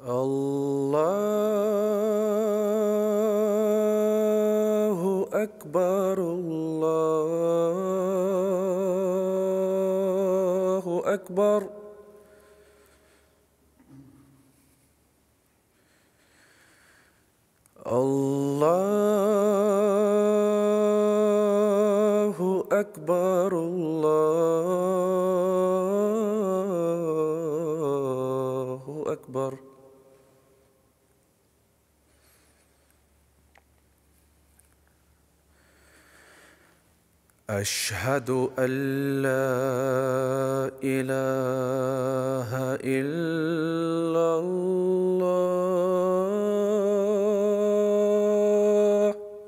الله أكبر الله أكبر. الله أكبر الله أكبر. أشهد أن لا إله إلا الله.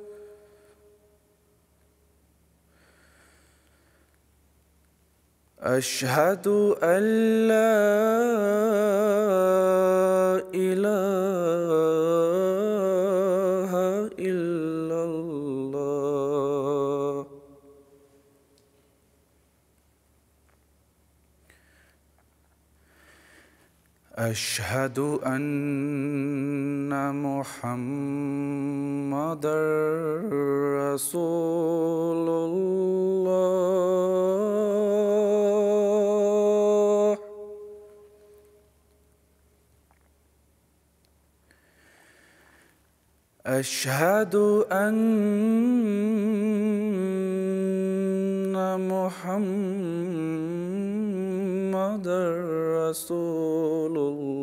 أشهد أن لا إله إلا الله. أشهد أن محمدًا رسول الله. أشهد أن محمدًا رسول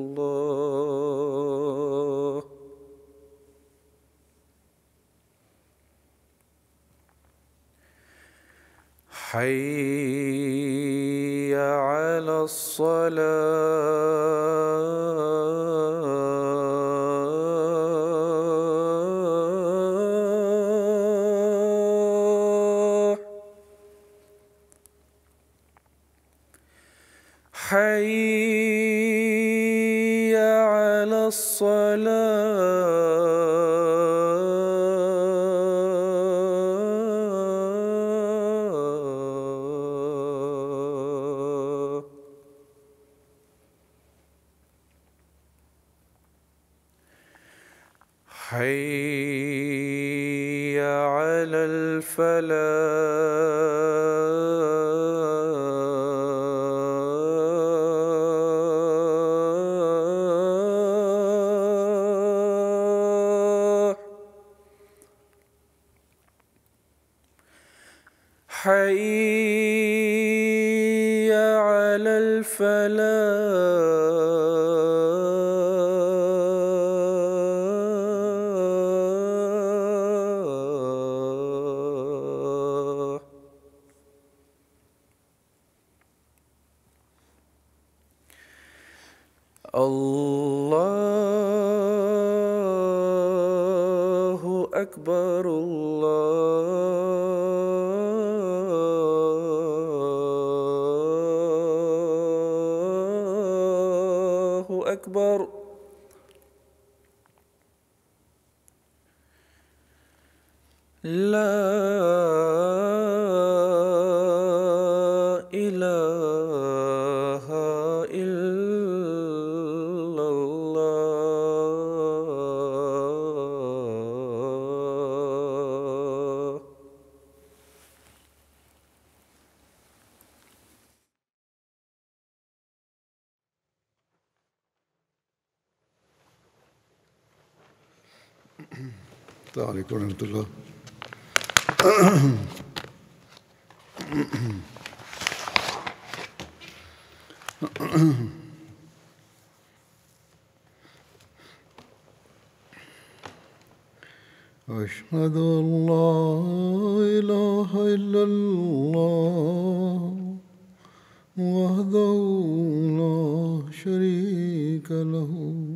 الله. حي على الصلاة. حي على الصلاة. حي على الفلاح. حي على الفلاح. الله أكبر الله أكبر. لا إله إلا الله. السلام علیکم ورحمۃ اللہ. أشهد أن لا إله إلا الله وحده لا شريك له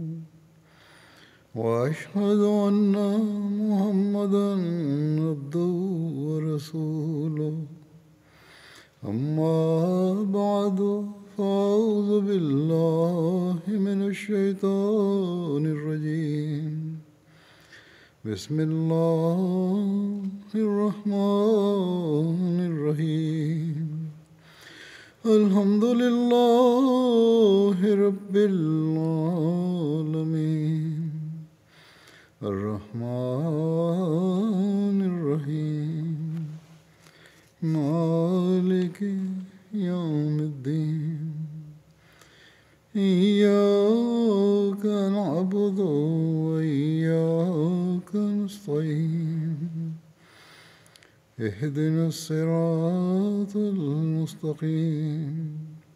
وأشهد أن محمدًا عبده ورسوله. أما بعد فأعوذ بالله من الشيطان الرجيم. بسم الله الرحمن الرحيم. الحمد لله رب العالمين الرحيم اهدنا الصراط المستقيم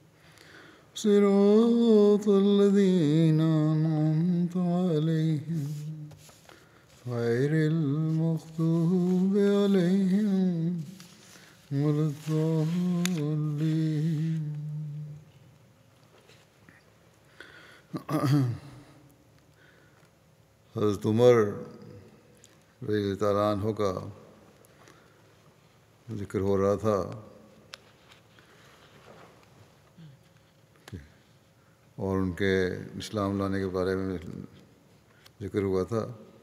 صراط الذين أنعمت عليهم غير المغضوب عليهم ولا الضالين. حضرت عمر رضی اللہ تعالیٰ عنہ کا ذکر ہو رہا تھا اور ان کے اسلام لانے کے بارے میں ذکر ہوا تھا.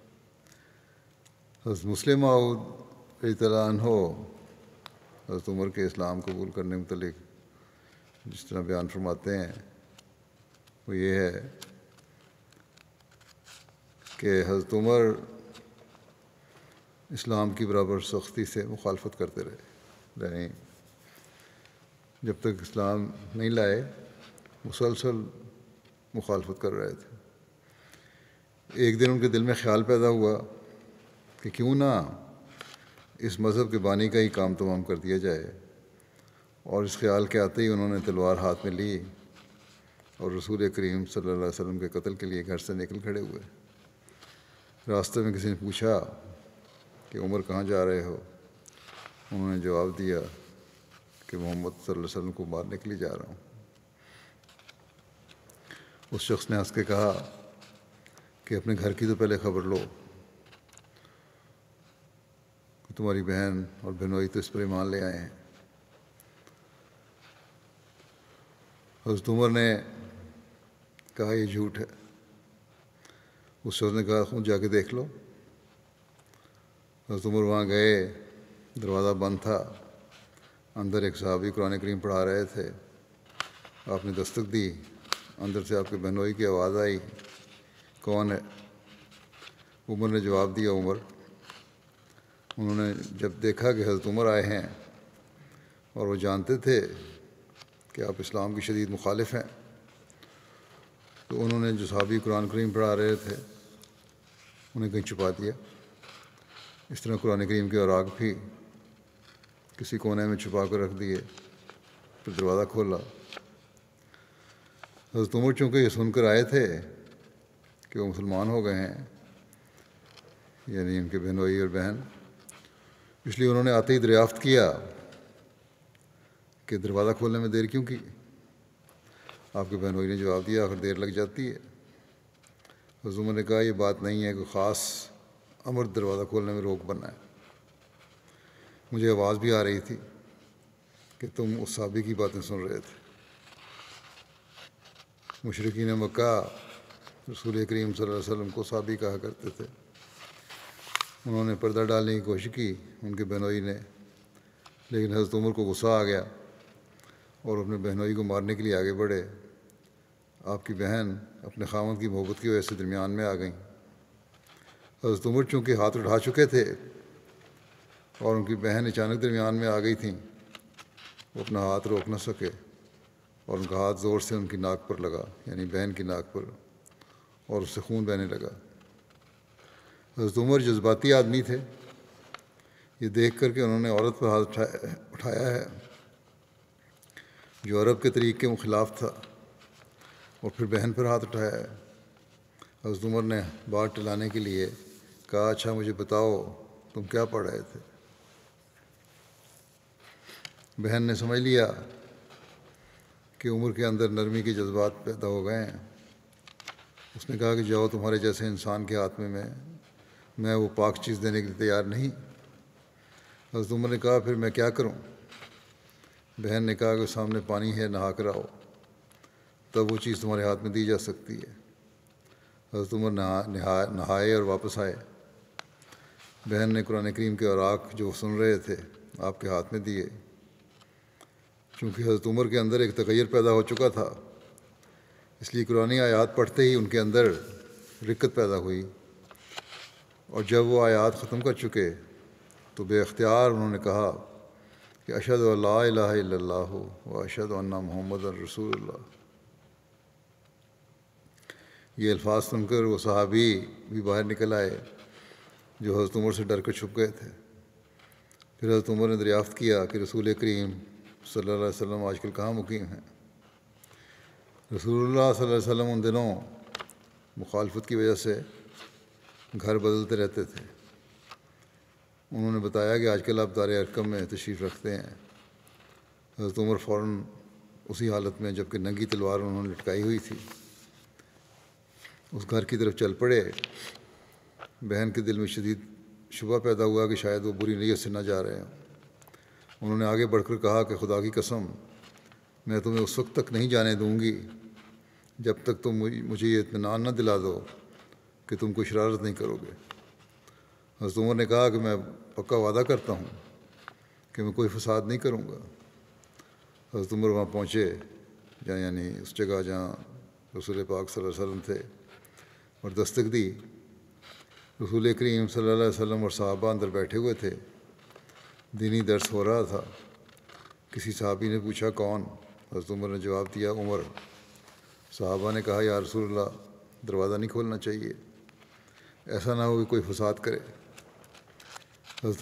حضرت مسلم موعود رضی اللہ عنہ حضرت عمر کے اسلام قبول کرنے متعلق جس طرح بیان فرماتے ہیں وہ یہ ہے کہ حضرت عمر اسلام کی برابر سختی سے مخالفت کرتے رہے، یعنی جب تک اسلام نہیں لائے مسلسل مخالفت کر رہے تھے. ایک دن ان کے دل میں خیال پیدا ہوا کہ کیوں نہ اس مذہب کے بانی کا ہی کام تمام کر دیا جائے، اور اس خیال کے آتے ہی انہوں نے تلوار ہاتھ میں لی اور رسول کریم صلی اللہ علیہ وسلم کے قتل کے لیے گھر سے نکل کھڑے ہوئے. راستے میں کسی نے پوچھا کہ عمر کہاں جا رہے ہو؟ انہوں نے جواب دیا کہ محمد صلی اللہ علیہ وسلم کو مارنے کے لیے جا رہا ہوں. اس شخص نے ہنس کے کہا کہ اپنے گھر کی تو پہلے خبر لو، تمہاری بہن اور بہنوئی تو اس پر ایمان لے آئے ہیں. حضرت عمر نے کہا یہ جھوٹ ہے. اس شخص نے کہا خود جا کے دیکھ لو. حضرت عمر وہاں گئے، دروازہ بند تھا، اندر ایک صحابی قرآن کریم پڑھا رہے تھے. آپ نے دستک دی، اندر سے آپ کے بہنوئی کی آواز آئی، کون ہے؟ عمر نے جواب دیا عمر. انہوں نے جب دیکھا کہ حضرت عمر آئے ہیں اور وہ جانتے تھے کہ آپ اسلام کی شدید مخالف ہیں، تو انہوں نے جو صحابی قرآن کریم پڑھا رہے تھے انہیں کہیں چھپا دیا. اس طرح قرآن کریم کے اوراق بھی کسی کونے میں چھپا کر رکھ دیے، پھر دروازہ کھولا. حضرت عمر چونکہ یہ سن کر آئے تھے کہ وہ مسلمان ہو گئے ہیں، یعنی ان کے بہنوئی اور بہن، اس لیے انہوں نے آتے ہی دریافت کیا کہ دروازہ کھولنے میں دیر کیوں کی؟ آپ کے بہنوئی نے جواب دیا آخر دیر لگ جاتی ہے. حضرت عمر نے کہا یہ بات نہیں ہے، کوئی خاص امر دروازہ کھولنے میں روک بنا ہے. مجھے آواز بھی آ رہی تھی کہ تم اس صحابی کی باتیں سن رہے تھے. مشرکین مکہ رسول کریم صلی اللہ علیہ وسلم کو صحابی کہا کرتے تھے. انہوں نے پردہ ڈالنے کی کوشش کی ان کے بہنوئی نے، لیکن حضرت عمر کو غصہ آ گیا اور اپنے بہنوئی کو مارنے کے لیے آگے بڑھے. آپ کی بہن اپنے خاوند کی محبت کی وجہ سے درمیان میں آ گئیں. حضرت عمر چونکہ ہاتھ اٹھا چکے تھے اور ان کی بہن اچانک درمیان میں آ گئی تھیں، وہ اپنا ہاتھ روک نہ سکے اور ان کا ہاتھ زور سے ان کی ناک پر لگا، یعنی بہن کی ناک پر، اور اس سے خون بہنے لگا. حضرت عمر جذباتی آدمی تھے. یہ دیکھ کر کہ انہوں نے عورت پر ہاتھ اٹھایا ہے جو عرب کے طریق کے خلاف تھا، اور پھر بہن پر ہاتھ اٹھایا ہے، حضرت عمر نے بات ٹلانے کے لیے کہا اچھا مجھے بتاؤ تم کیا پڑھ رہے تھے؟ بہن نے سمجھ لیا کہ عمر کے اندر نرمی کے جذبات پیدا ہو گئے ہیں. اس نے کہا کہ جاؤ تمہارے جیسے انسان کے ہاتھ میں وہ پاک چیز دینے کے لیے تیار نہیں. حضرت عمر نے کہا پھر میں کیا کروں؟ بہن نے کہا کہ سامنے پانی ہے، نہا کر آؤ، تب وہ چیز تمہارے ہاتھ میں دی جا سکتی ہے. حضرت عمر نہائے اور واپس آئے. بہن نے قرآن کریم کے اوراق جو سن رہے تھے آپ کے ہاتھ میں دیے. چونکہ حضرت عمر کے اندر ایک تغیر پیدا ہو چکا تھا، اس لیے قرآن آیات پڑھتے ہی ان کے اندر رقت پیدا ہوئی، اور جب وہ آیات ختم کر چکے تو بے اختیار انہوں نے کہا کہ اشہد ان لا الہ الا اللہ و اشہد ان محمد رسول اللہ. یہ الفاظ سن کر وہ صحابی بھی باہر نکل آئے جو حضرت عمر سے ڈر کر چھپ گئے تھے۔ پھر حضرت عمر نے دریافت کیا کہ رسول کریم صلی اللہ علیہ وسلم آج کل کہاں مقیم ہیں۔ رسول اللہ صلی اللہ علیہ وسلم ان دنوں مخالفت کی وجہ سے گھر بدلتے رہتے تھے۔ انہوں نے بتایا کہ آج کل آپ دار ارقم میں تشریف رکھتے ہیں۔ حضرت عمر فوراً اسی حالت میں جبکہ ننگی تلوار انہوں نے لٹکائی ہوئی تھی اس گھر کی طرف چل پڑے۔ بہن کے دل میں شدید شبہ پیدا ہوا کہ شاید وہ بری نیت سے نہ جا رہے ہیں۔ انہوں نے آگے بڑھ کر کہا کہ خدا کی قسم، میں تمہیں اس وقت تک نہیں جانے دوں گی جب تک تم مجھے یہ اطمینان نہ دلا دو کہ تم کوئی شرارت نہیں کرو گے۔ حضرت عمر نے کہا کہ میں پکا وعدہ کرتا ہوں کہ میں کوئی فساد نہیں کروں گا۔ حضرت عمر وہاں پہنچے یعنی اس جگہ جہاں رسول پاک صلی اللہ علیہ وسلم تھے اور دستک دی۔ رسول کریم صلی اللہ علیہ وسلم اور صحابہ اندر بیٹھے ہوئے تھے، دینی درس ہو رہا تھا۔ کسی صحابی نے پوچھا کون؟ حضرت عمر نے جواب دیا عمر۔ صحابہ نے کہا یا رسول اللہ دروازہ نہیں کھولنا چاہیے، ایسا نہ ہو کہ کوئی فساد کرے۔ حضرت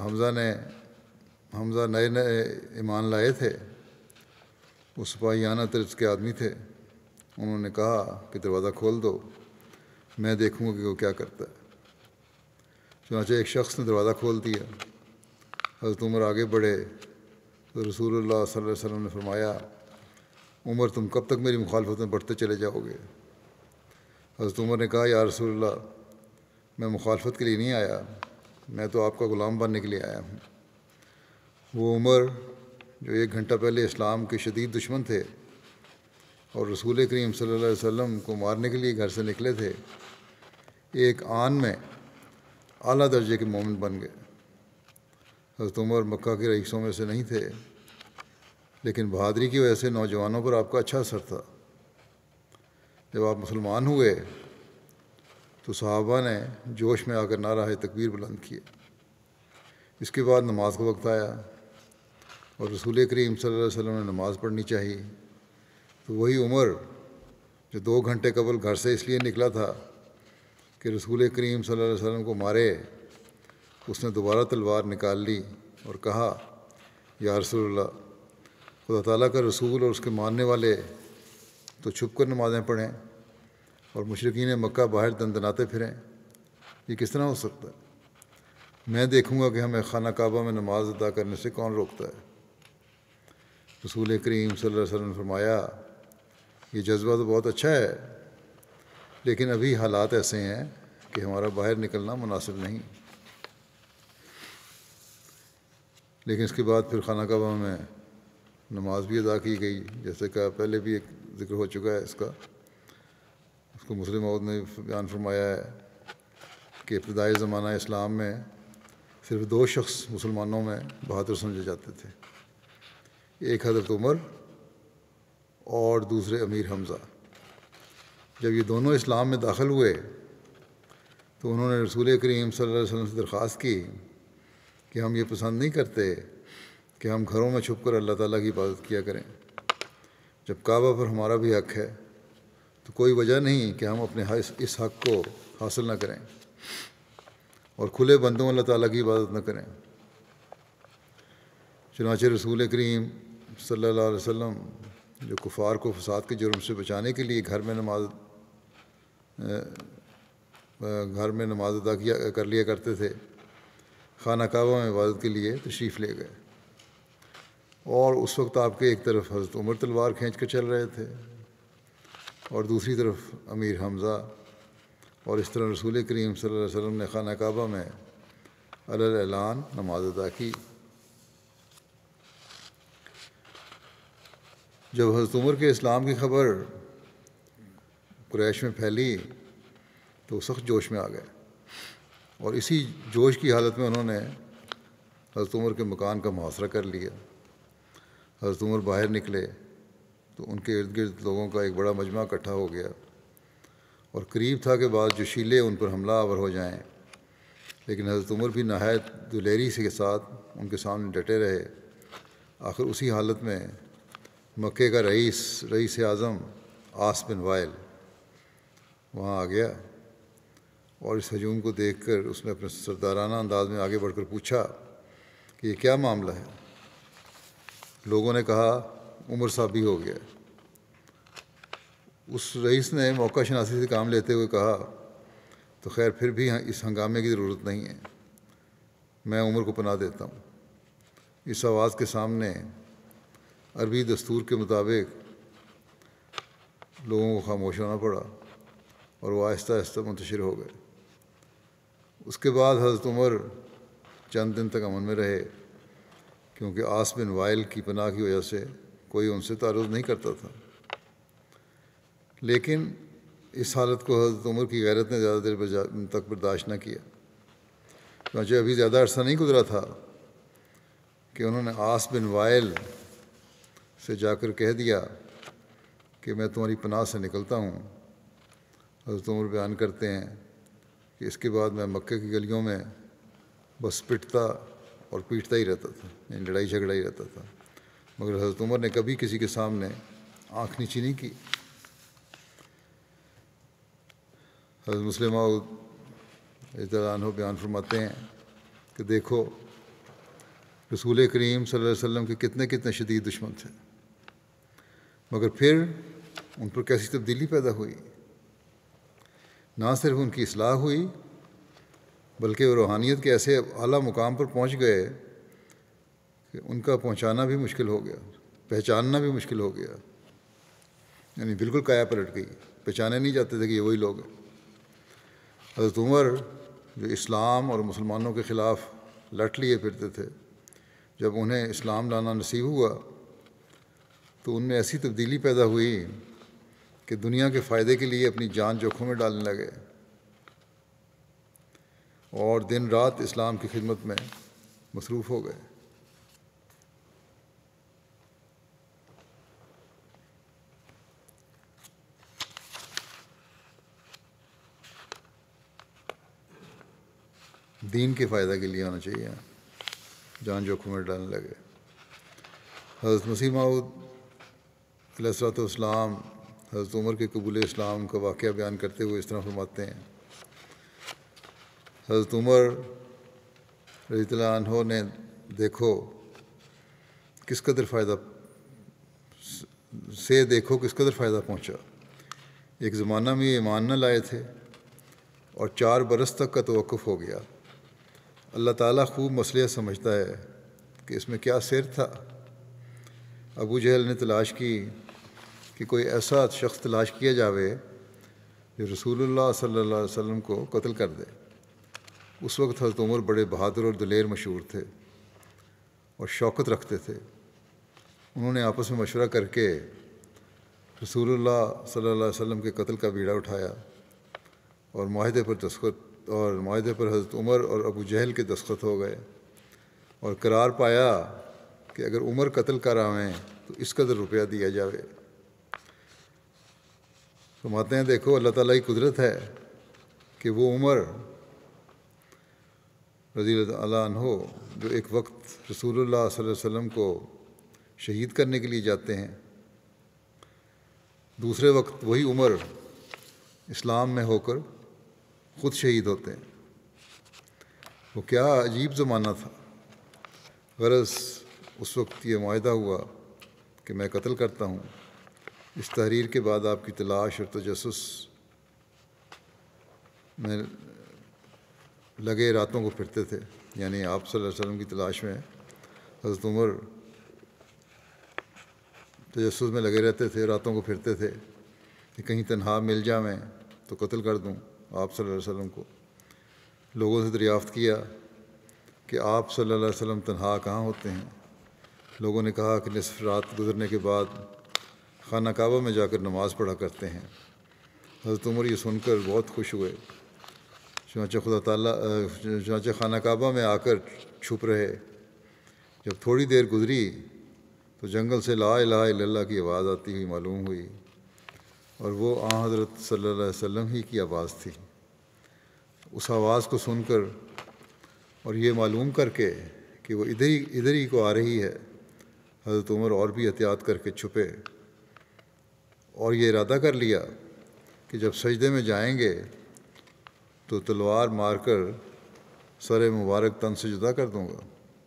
حمزہ نئے ایمان لائے تھے، وہ سپاہیانہ طرز کے آدمی تھے۔ انہوں نے کہا کہ دروازہ کھول دو، میں دیکھوں گا کہ وہ کیا کرتا ہے۔ چنانچہ ایک شخص نے دروازہ کھول دیا۔ حضرت عمر آگے بڑھے تو رسول اللہ صلی اللہ علیہ وسلم نے فرمایا عمر تم کب تک میری مخالفت میں بڑھتے چلے جاؤ گے؟ حضرت عمر نے کہا یا رسول اللہ میں مخالفت کے لیے نہیں آیا، میں تو آپ کا غلام بننے کے لیے آیا ہوں۔ وہ عمر جو 1 گھنٹہ پہلے اسلام کے شدید دشمن تھے اور رسول کریم صلی اللہ علیہ وسلم کو مارنے کے لیے گھر سے نکلے تھے، ایک آن میں اعلیٰ درجے کے مومن بن گئے۔ حضرت عمر مکہ کے رئیسوں میں سے نہیں تھے، لیکن بہادری کی وجہ سے نوجوانوں پر آپ کا اچھا اثر تھا۔ جب آپ مسلمان ہوئے تو صحابہ نے جوش میں آ کر نعرہ تکبیر بلند کیے۔ اس کے بعد نماز کا وقت آیا اور رسول کریم صلی اللہ علیہ وسلم نے نماز پڑھنی چاہیے، تو وہی عمر جو 2 گھنٹے قبل گھر سے اس لیے نکلا تھا کہ رسول کریم صلی اللہ علیہ وسلم کو مارے، اس نے دوبارہ تلوار نکال لی اور کہا یا رسول اللہ خدا تعالیٰ کا رسول اور اس کے ماننے والے تو چھپ کر نمازیں پڑھیں اور مشرکین مکہ باہر دندناتے پھریں، یہ کس طرح ہو سکتا ہے؟ میں دیکھوں گا کہ ہمیں خانہ کعبہ میں نماز ادا کرنے سے کون روکتا ہے۔ رسول کریم صلی اللہ علیہ وسلم نے فرمایا یہ جذبہ تو بہت اچھا ہے، لیکن ابھی حالات ایسے ہیں کہ ہمارا باہر نکلنا مناسب نہیں۔ لیکن اس کے بعد پھر خانہ کعبہ میں نماز بھی ادا کی گئی، جیسے کہ پہلے بھی ایک ذکر ہو چکا ہے اس کا۔ اس کو مسلم موعود نے بیان فرمایا ہے کہ ابتدائی زمانہ اسلام میں صرف 2 شخص مسلمانوں میں بہادر سمجھے جاتے تھے، ایک حضرت عمر اور دوسرے امیر حمزہ۔ جب یہ دونوں اسلام میں داخل ہوئے تو انہوں نے رسول کریم صلی اللہ علیہ وسلم سے درخواست کی کہ ہم یہ پسند نہیں کرتے کہ ہم گھروں میں چھپ کر اللہ تعالیٰ کی عبادت کیا کریں۔ جب کعبہ پر ہمارا بھی حق ہے تو کوئی وجہ نہیں کہ ہم اپنے اس حق کو حاصل نہ کریں اور کھلے بندوں اللہ تعالیٰ کی عبادت نہ کریں۔ چنانچہ رسول کریم صلی اللہ علیہ وسلم جو کفار کو فساد کے جرم سے بچانے کے لیے گھر میں نماز ادا کر لیا کرتے تھے، خانہ کعبہ میں عبادت کے لیے تشریف لے گئے، اور اس وقت آپ کے ایک طرف حضرت عمر تلوار کھینچ کر چل رہے تھے اور دوسری طرف امیر حمزہ، اور اس طرح رسول کریم صلی اللہ علیہ وسلم نے خانہ کعبہ میں علی الاعلان نماز ادا کی۔ جب حضرت عمر کے اسلام کی خبر قریش میں پھیلی تو سخت جوش میں آ گئے، اور اسی جوش کی حالت میں انہوں نے حضرت عمر کے مکان کا محاصرہ کر لیا۔ حضرت عمر باہر نکلے تو ان کے ارد گرد لوگوں کا ایک بڑا مجمع اکٹھا ہو گیا، اور قریب تھا کہ بعض جوشیلے ان پر حملہ آور ہو جائیں، لیکن حضرت عمر بھی نہایت دلیری کے ساتھ ان کے سامنے ڈٹے رہے۔ آخر اسی حالت میں مکے کا رئیس اعظم عاص بن وائل وہاں آ گیا اور اس ہجوم کو دیکھ کر اس نے اپنے سردارانہ انداز میں آگے بڑھ کر پوچھا کہ یہ کیا معاملہ ہے؟ لوگوں نے کہا عمر صابی ہو گیا۔ اس رئیس نے موقع شناسی سے کام لیتے ہوئے کہا تو خیر پھر بھی اس ہنگامے کی ضرورت نہیں ہے، میں عمر کو پناہ دیتا ہوں۔ اس آواز کے سامنے عربی دستور کے مطابق لوگوں کو خاموش ہونا پڑا اور وہ آہستہ آہستہ منتشر ہو گئے۔ اس کے بعد حضرت عمر چند دن تک امن میں رہے، کیونکہ عاص بن وائل کی پناہ کی وجہ سے کوئی ان سے تعرض نہیں کرتا تھا۔ لیکن اس حالت کو حضرت عمر کی غیرت نے زیادہ دیر تک برداشت نہ کیا، چنانچہ ابھی زیادہ عرصہ نہیں گزرا تھا کہ انہوں نے عاص بن وائل سے جا کر کہہ دیا کہ میں تمہاری پناہ سے نکلتا ہوں۔ حضرت عمر بیان کرتے ہیں کہ اس کے بعد میں مکے کی گلیوں میں بس پٹتا اور پیٹتا ہی رہتا تھا، یعنی لڑائی جھگڑا ہی رہتا تھا، مگر حضرت عمر نے کبھی کسی کے سامنے آنکھ نیچی نہیں کی۔ حضرت مسلم موعود رضی اللہ عنہ بیان فرماتے ہیں کہ دیکھو رسول کریم صلی اللہ علیہ وسلم کے کتنے شدید دشمن تھے، مگر پھر ان پر کیسی تبدیلی پیدا ہوئی۔ نہ صرف ان کی اصلاح ہوئی بلکہ وہ روحانیت کے ایسے اعلیٰ مقام پر پہنچ گئے کہ ان کا پہنچانا بھی مشکل ہو گیا، پہچاننا بھی مشکل ہو گیا، یعنی بالکل کایا پلٹ گئی، پہچانے نہیں جاتے تھے کہ یہ وہی لوگ ہیں۔ حضرت عمر جو اسلام اور مسلمانوں کے خلاف لٹ لیے پھرتے تھے، جب انہیں اسلام لانا نصیب ہوا تو ان میں ایسی تبدیلی پیدا ہوئی کہ دنیا کے فائدے کے لیے اپنی جان جوکھوں میں ڈالنے لگے اور دن رات اسلام کی خدمت میں مصروف ہو گئے۔ دین کے فائدہ کے لیے ہونا چاہیے، جان جوکھوں میں ڈالنے لگے۔ حضرت مسیح موعود علیہ الصلوۃ والسلام حضرت عمر کے قبول اسلام کا واقعہ بیان کرتے ہوئے اس طرح فرماتے ہیں، حضرت عمر رضی اللہ عنہ نے دیکھو کس قدر فائدہ پہنچا۔ ایک زمانہ میں یہ ایمان نہ لائے تھے اور 4 برس تک کا توقف ہو گیا۔ اللہ تعالیٰ خوب مصلحت سمجھتا ہے کہ اس میں کیا سر تھا۔ ابو جہل نے تلاش کی کہ کوئی ایسا شخص تلاش کیا جاوے جو رسول اللہ صلی اللہ علیہ وسلم کو قتل کر دے۔ اس وقت حضرت عمر بڑے بہادر اور دلیر مشہور تھے اور شوکت رکھتے تھے۔ انہوں نے آپس میں مشورہ کر کے رسول اللہ صلی اللہ علیہ وسلم کے قتل کا بیڑا اٹھایا اور معاہدے پر حضرت عمر اور ابو جہل کے دستخط ہو گئے اور قرار پایا کہ اگر عمر قتل کر آویں تو اس قدر روپیہ دیا جاوے۔ فرماتے ہیں دیکھو اللہ تعالیٰ کی قدرت ہے کہ وہ عمر رضی اللہ عنہ جو ایک وقت رسول اللہ صلی اللہ علیہ وسلم کو شہید کرنے کے لیے جاتے ہیں، دوسرے وقت وہی عمر اسلام میں ہو کر خود شہید ہوتے ہیں۔ وہ کیا عجیب زمانہ تھا۔ غرض اس وقت یہ معاہدہ ہوا کہ میں قتل کرتا ہوں۔ اس تحریر کے بعد آپ کی تلاش اور تجسس میں لگے راتوں کو پھرتے تھے، یعنی آپ صلی اللہ علیہ وسلم کی تلاش میں حضرت عمر تجسس میں لگے رہتے تھے، راتوں کو پھرتے تھے کہ کہیں تنہا مل جاویں تو قتل کر دوں آپ صلی اللہ علیہ وسلم کو۔ لوگوں سے دریافت کیا کہ آپ صلی اللہ علیہ وسلم تنہا کہاں ہوتے ہیں۔ لوگوں نے کہا کہ نصف رات گزرنے کے بعد خانہ کعبہ میں جا کر نماز پڑھا کرتے ہیں۔ حضرت عمر یہ سن کر بہت خوش ہوئے، چنانچہ خانہ کعبہ میں آ کر چھپ رہے۔ جب تھوڑی دیر گزری تو جنگل سے لا الہ الا اللہ کی آواز آتی ہوئی معلوم ہوئی، اور وہ آن حضرت صلی اللہ علیہ وسلم ہی کی آواز تھی۔ اس آواز کو سن کر اور یہ معلوم کر کے کہ وہ ادھر ہی کو آ رہی ہے، حضرت عمر اور بھی احتیاط کر کے چھپے اور یہ ارادہ کر لیا کہ جب سجدے میں جائیں گے تو تلوار مار کر سر مبارک تن سے جدا کر دوں گا۔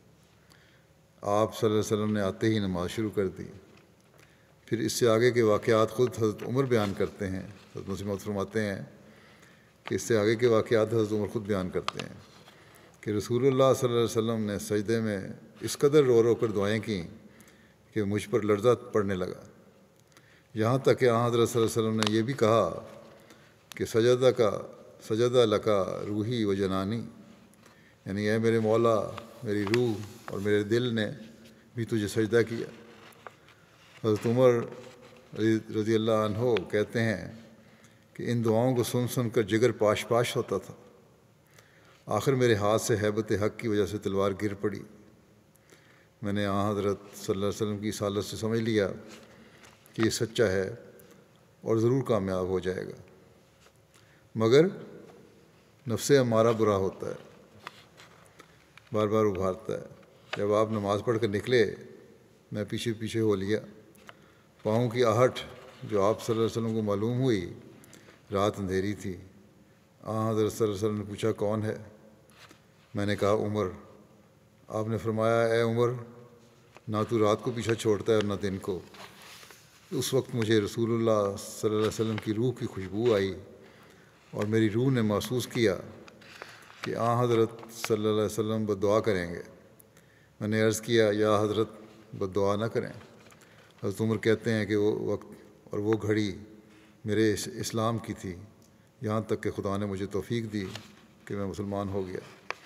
آپ صلی اللہ علیہ وسلم نے آتے ہی نماز شروع کر دی۔ پھر اس سے آگے کے واقعات خود حضرت عمر بیان کرتے ہیں۔ حضرت مسلم موعود فرماتے ہیں کہ اس سے آگے کے واقعات حضرت عمر خود بیان کرتے ہیں کہ رسول اللہ صلی اللہ علیہ وسلم نے سجدے میں اس قدر رو رو کر دعائیں کیں کہ مجھ پر لرزہ پڑنے لگا، یہاں تک کہ حضرت صلی اللہ علیہ وسلم نے یہ بھی کہا کہ سجدہ لکا روحی و جنانی، یعنی اے میرے مولا، میری روح اور میرے دل نے بھی تجھے سجدہ کیا۔ حضرت عمر رضی اللہ عنہ کہتے ہیں کہ ان دعاؤں کو سن سن کر جگر پاش پاش ہوتا تھا۔ آخر میرے ہاتھ سے ہیبت حق کی وجہ سے تلوار گر پڑی۔ میں نے حضرت صلی اللہ علیہ وسلم کی رسالت سے سمجھ لیا کہ یہ سچا ہے اور ضرور کامیاب ہو جائے گا، مگر نفس ہمارا برا ہوتا ہے، بار بار ابھارتا ہے۔ جب آپ نماز پڑھ کر نکلے، میں پیچھے پیچھے ہو لیا۔ پاؤں کی آہٹ جو آپ صلی اللہ علیہ وسلم کو معلوم ہوئی، رات اندھیری تھی۔ حضرت صلی اللہ علیہ وسلم نے پوچھا کون ہے؟ میں نے کہا عمر۔ آپ نے فرمایا اے عمر، نہ تو رات کو پیچھا چھوڑتا ہے اور نہ دن کو۔ اس وقت مجھے رسول اللہ صلی اللہ علیہ وسلم کی روح کی خوشبو آئی اور میری روح نے محسوس کیا کہ حضرت صلی اللہ علیہ وسلم بد دعا کریں گے۔ میں نے عرض کیا یا حضرت بد دعا نہ کریں۔ حضرت عمر کہتے ہیں کہ وہ وقت اور وہ گھڑی میرے اسلام کی تھی، یہاں تک کہ خدا نے مجھے توفیق دی کہ میں مسلمان ہو گیا۔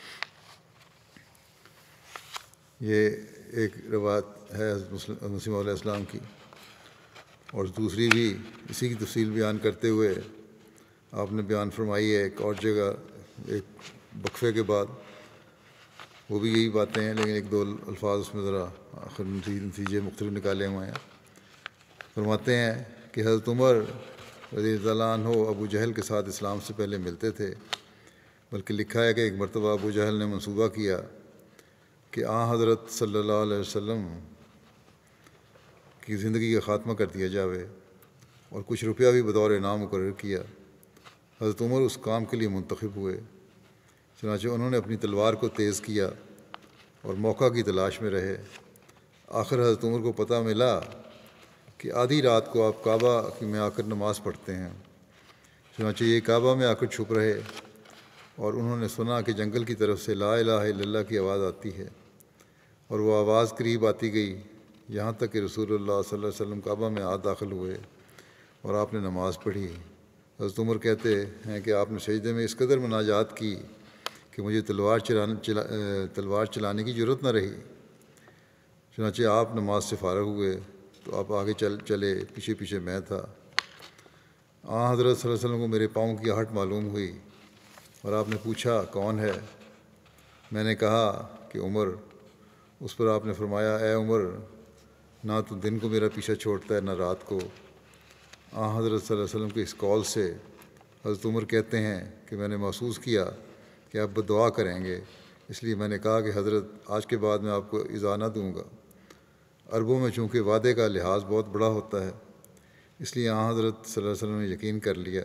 یہ ایک روایت ہے حضرت مسلم علیہ السلام کی، اور دوسری بھی اسی کی تفصیل بیان کرتے ہوئے آپ نے بیان فرمائی ہے ایک اور جگہ، ایک وقفے کے بعد، وہ بھی یہی باتیں ہیں لیکن ایک دو الفاظ اس میں ذرا آخر نتیجے مختلف نکالے ہوئے ہیں۔ فرماتے ہیں کہ حضرت عمر رضی اللہ عنہ ابو جہل کے ساتھ اسلام سے پہلے ملتے تھے، بلکہ لکھا ہے کہ ایک مرتبہ ابو جہل نے منصوبہ کیا کہ حضرت صلی اللہ علیہ وسلم کی زندگی کا خاتمہ کر دیا جاوے، اور کچھ روپیہ بھی بطور انعام مقرر کیا۔ حضرت عمر اس کام کے لیے منتخب ہوئے، چنانچہ انہوں نے اپنی تلوار کو تیز کیا اور موقع کی تلاش میں رہے۔ آخر حضرت عمر کو پتہ ملا کہ آدھی رات کو آپ کعبہ میں آ کر نماز پڑھتے ہیں، چنانچہ یہ کعبہ میں آ کر چھپ رہے، اور انہوں نے سنا کہ جنگل کی طرف سے لا الہ الا اللہ کی آواز آتی ہے، اور وہ آواز قریب آتی گئی، یہاں تک کہ رسول اللہ صلی اللہ علیہ وسلم کعبہ میں داخل ہوئے اور آپ نے نماز پڑھی۔ حضرت عمر کہتے ہیں کہ آپ نے سجدے میں اس قدر مناجات کی کہ مجھے تلوار چلانے کی ضرورت نہ رہی۔ چنانچہ آپ نماز سے فارغ ہوئے تو آپ آگے چلے، پیچھے پیچھے میں تھا۔ حضرت صلی اللہ علیہ وسلم کو میرے پاؤں کی آہٹ معلوم ہوئی اور آپ نے پوچھا کون ہے؟ میں نے کہا کہ عمر۔ اس پر آپ نے فرمایا اے عمر، نہ تو دن کو میرا پیچھا چھوڑتا ہے نہ رات کو۔ حضرت صلی اللہ علیہ وسلم کے اس قول سے حضرت عمر کہتے ہیں کہ میں نے محسوس کیا کہ آپ بد دعا کریں گے، اس لیے میں نے کہا کہ حضرت آج کے بعد میں آپ کو ایذا نہ دوں گا۔ عربوں میں چونکہ وعدے کا لحاظ بہت بڑا ہوتا ہے، اس لیے حضرت صلی اللہ علیہ وسلم نے یقین کر لیا،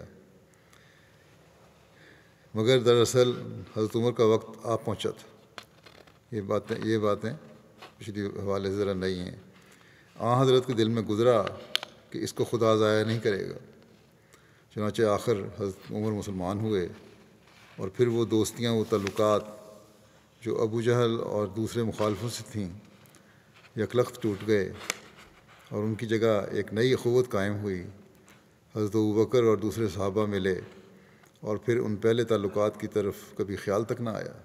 مگر دراصل حضرت عمر کا وقت آ پہنچا تھا۔ یہ باتیں پچھلی حوالے سے ذرا نئی ہیں۔ حضرت کے دل میں گزرا کہ اس کو خدا ضائع نہیں کرے گا، چنانچہ آخر حضرت عمر مسلمان ہوئے، اور پھر وہ دوستیاں، وہ تعلقات جو ابو جہل اور دوسرے مخالفوں سے تھیں، یکلخت ٹوٹ گئے اور ان کی جگہ ایک نئی اخوت قائم ہوئی۔ حضرت ابوبکر اور دوسرے صحابہ ملے، اور پھر ان پہلے تعلقات کی طرف کبھی خیال تک نہ آیا۔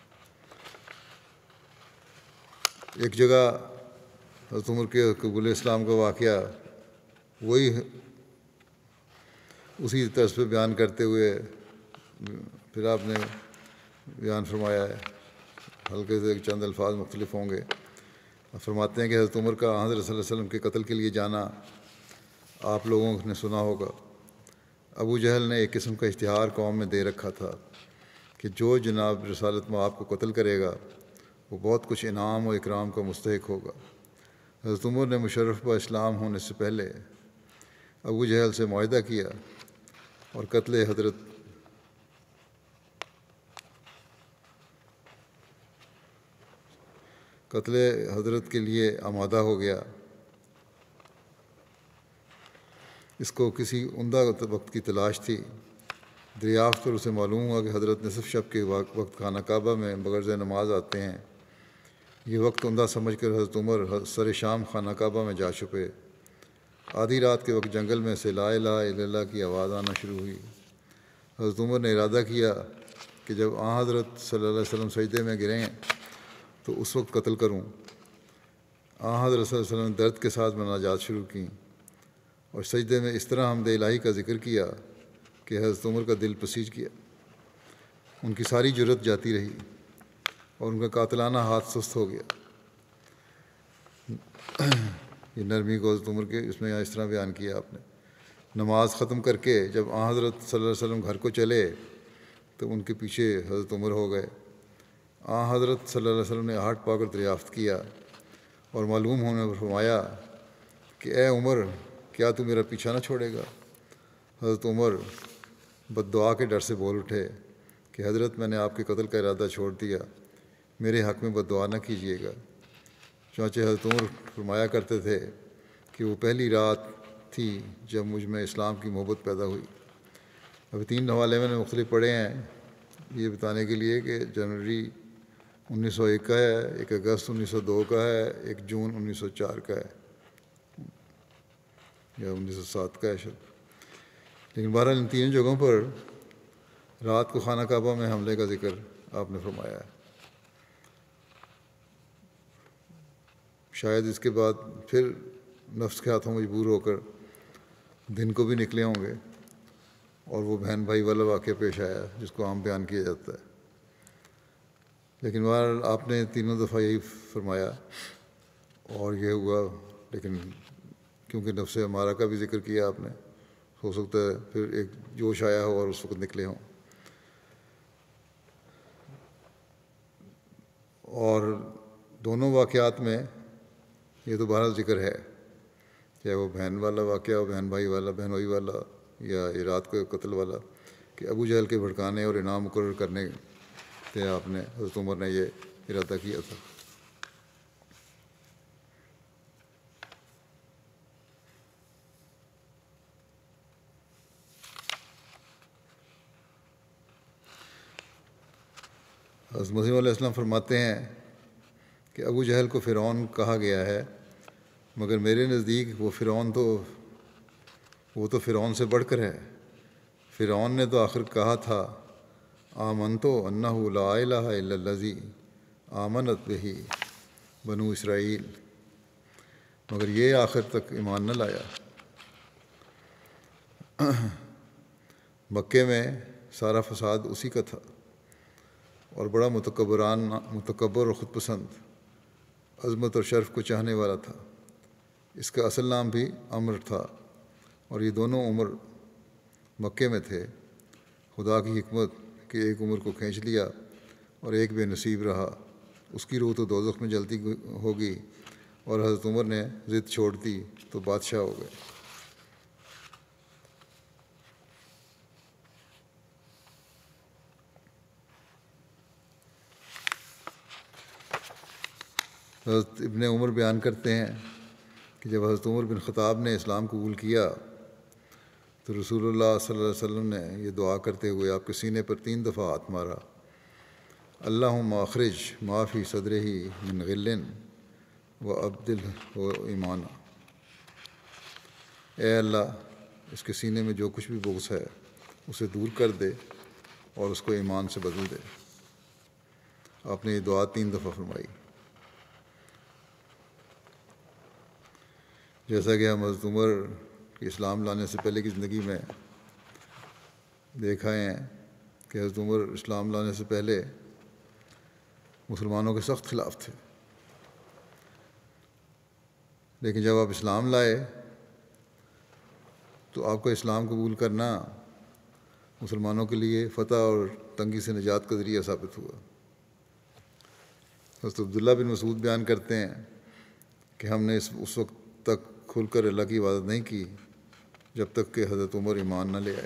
ایک جگہ حضرت عمر کے قبول اسلام کا واقعہ وہی اسی طرز پہ بیان کرتے ہوئے پھر آپ نے بیان فرمایا ہے، ہلکے سے چند الفاظ مختلف ہوں گے۔ فرماتے ہیں کہ حضرت عمر کا حضرت صلی اللہ علیہ وسلم کے قتل کے لیے جانا آپ لوگوں نے سنا ہوگا۔ ابو جہل نے ایک قسم کا اشتہار قوم میں دے رکھا تھا کہ جو جناب رسالت میں آپ کو قتل کرے گا وہ بہت کچھ انعام و اکرام کا مستحق ہوگا۔ حضرت عمر نے مشرف با اسلام ہونے سے پہلے ابو جہل سے معاہدہ کیا اور قتل حضرت قتل حضرت کے لیے آمادہ ہو گیا۔ اس کو کسی عمدہ وقت کی تلاش تھی۔ دریافت پر اسے معلوم ہوا کہ حضرت نصف شب کے وقت خانہ کعبہ میں بغرض نماز آتے ہیں۔ یہ وقت عمدہ سمجھ کر حضرت عمر سر شام خانہ کعبہ میں جا چھپے۔ آدھی رات کے وقت جنگل میں سے لا الہ الا اللہ کی آواز آنا شروع ہوئی۔ حضرت عمر نے ارادہ کیا کہ جب حضرت صلی اللہ علیہ وسلم سجدے میں گریں تو اس وقت قتل کروں۔ حضرت صلی اللہ علیہ وسلم نے درد کے ساتھ مناجات شروع کیں اور سجدے میں اس طرح حمد الہی کا ذکر کیا کہ حضرت عمر کا دل پسیج گیا۔ ان کی ساری جرت جاتی رہی اور ان کا قاتلانہ ہاتھ سست ہو گیا۔ یہ نرمی کو حضرت عمر کے اس میں اس طرح بیان کیا آپ نے۔ نماز ختم کر کے جب حضرت صلی اللہ علیہ وسلم گھر کو چلے تو ان کے پیچھے حضرت عمر ہو گئے۔ حضرت صلی اللہ علیہ وسلم نے آہٹ پا کر دریافت کیا اور معلوم ہونے پر فرمایا کہ اے عمر، کیا تو میرا پیچھا نہ چھوڑے گا؟ حضرت عمر بد دعا کے ڈر سے بول اٹھے کہ حضرت، میں نے آپ کے قتل کا ارادہ چھوڑ دیا، میرے حق میں بد دعا نہ کیجیے گا۔ چنانچہ حضرت عمر فرمایا کرتے تھے کہ وہ پہلی رات تھی جب مجھ میں اسلام کی محبت پیدا ہوئی۔ ابھی 3 حوالے میں نے مختلف پڑھے ہیں یہ بتانے کے لیے کہ جنوری 1901 کا ہے، 1 اگست 1902 کا ہے، 1 جون 1904 کا ہے یا 1907 کا ہے شاید۔ لیکن بہرحال ان 3 جگہوں پر رات کو خانہ کعبہ میں حملے کا ذکر آپ نے فرمایا ہے۔ شاید اس کے بعد پھر نفس کے ہاتھوں مجبور ہو کر دن کو بھی نکلے ہوں گے اور وہ بہن بھائی والا واقعہ پیش آیا جس کو عام بیان کیا جاتا ہے۔ لیکن بہرحال آپ نے 3 دفعہ یہی فرمایا اور یہ ہوا۔ لیکن کیونکہ نفس امارہ کا بھی ذکر کیا آپ نے، ہو سکتا ہے پھر ایک جوش آیا ہو اور اس وقت نکلے ہوں۔ اور دونوں واقعات میں یہ تو بہرحال ذکر ہے، چاہے وہ بہن والا واقعہ ہو، بہن بھائی والا، بہنوئی والا، یا یہ رات کو قتل والا، کہ ابو جہل کے بھڑکانے اور انعام مقرر کرنے تھے آپ نے، حضرت عمر نے یہ ارادہ کیا تھا۔ حضرت مسیح علیہ السلام فرماتے ہیں کہ ابو جہل کو فرعون کہا گیا ہے، مگر میرے نزدیک وہ تو فرعون سے بڑھ کر ہے۔ فرعون نے تو آخر کہا تھا آمنتو انہ لا الہ الا الذی آمنت بہ بنو اسرائیل، مگر یہ آخر تک ایمان نہ لایا۔ مکے میں سارا فساد اسی کا تھا اور بڑا متکبر اور خود پسند، عظمت اور شرف کو چاہنے والا تھا۔ اس کا اصل نام بھی عمر تھا اور یہ دونوں عمر مکے میں تھے۔ خدا کی حکمت کہ ایک عمر کو کھینچ لیا اور ایک بے نصیب رہا، اس کی روح تو دوزخ میں جلتی ہوگی، اور حضرت عمر نے ضد چھوڑ دی تو بادشاہ ہو گئے۔ حضرت ابن عمر بیان کرتے ہیں کہ جب حضرت عمر بن خطاب نے اسلام قبول کیا تو رسول اللہ صلی اللہ علیہ وسلم نے یہ دعا کرتے ہوئے آپ کے سینے پر 3 دفعہ ہاتھ مارا، اللہم اخرج ما فی صدرہ من غل و ابدلہ ایمانا، اے اللہ اس کے سینے میں جو کچھ بھی بغض ہے اسے دور کر دے اور اس کو ایمان سے بدل دے۔ آپ نے یہ دعا 3 دفعہ فرمائی۔ جیسا کہ ہم حضرت عمر کی اسلام لانے سے پہلے کی زندگی میں دیکھا ہے کہ حضرت عمر اسلام لانے سے پہلے مسلمانوں کے سخت خلاف تھے، لیکن جب آپ اسلام لائے تو آپ کا اسلام قبول کرنا مسلمانوں کے لیے فتح اور تنگی سے نجات کا ذریعہ ثابت ہوا۔ حضرت عبداللہ بن مسعود بیان کرتے ہیں کہ ہم نے اس وقت تک کھل کر اللہ کی عبادت نہیں کی جب تک کہ حضرت عمر ایمان نہ لے آئے۔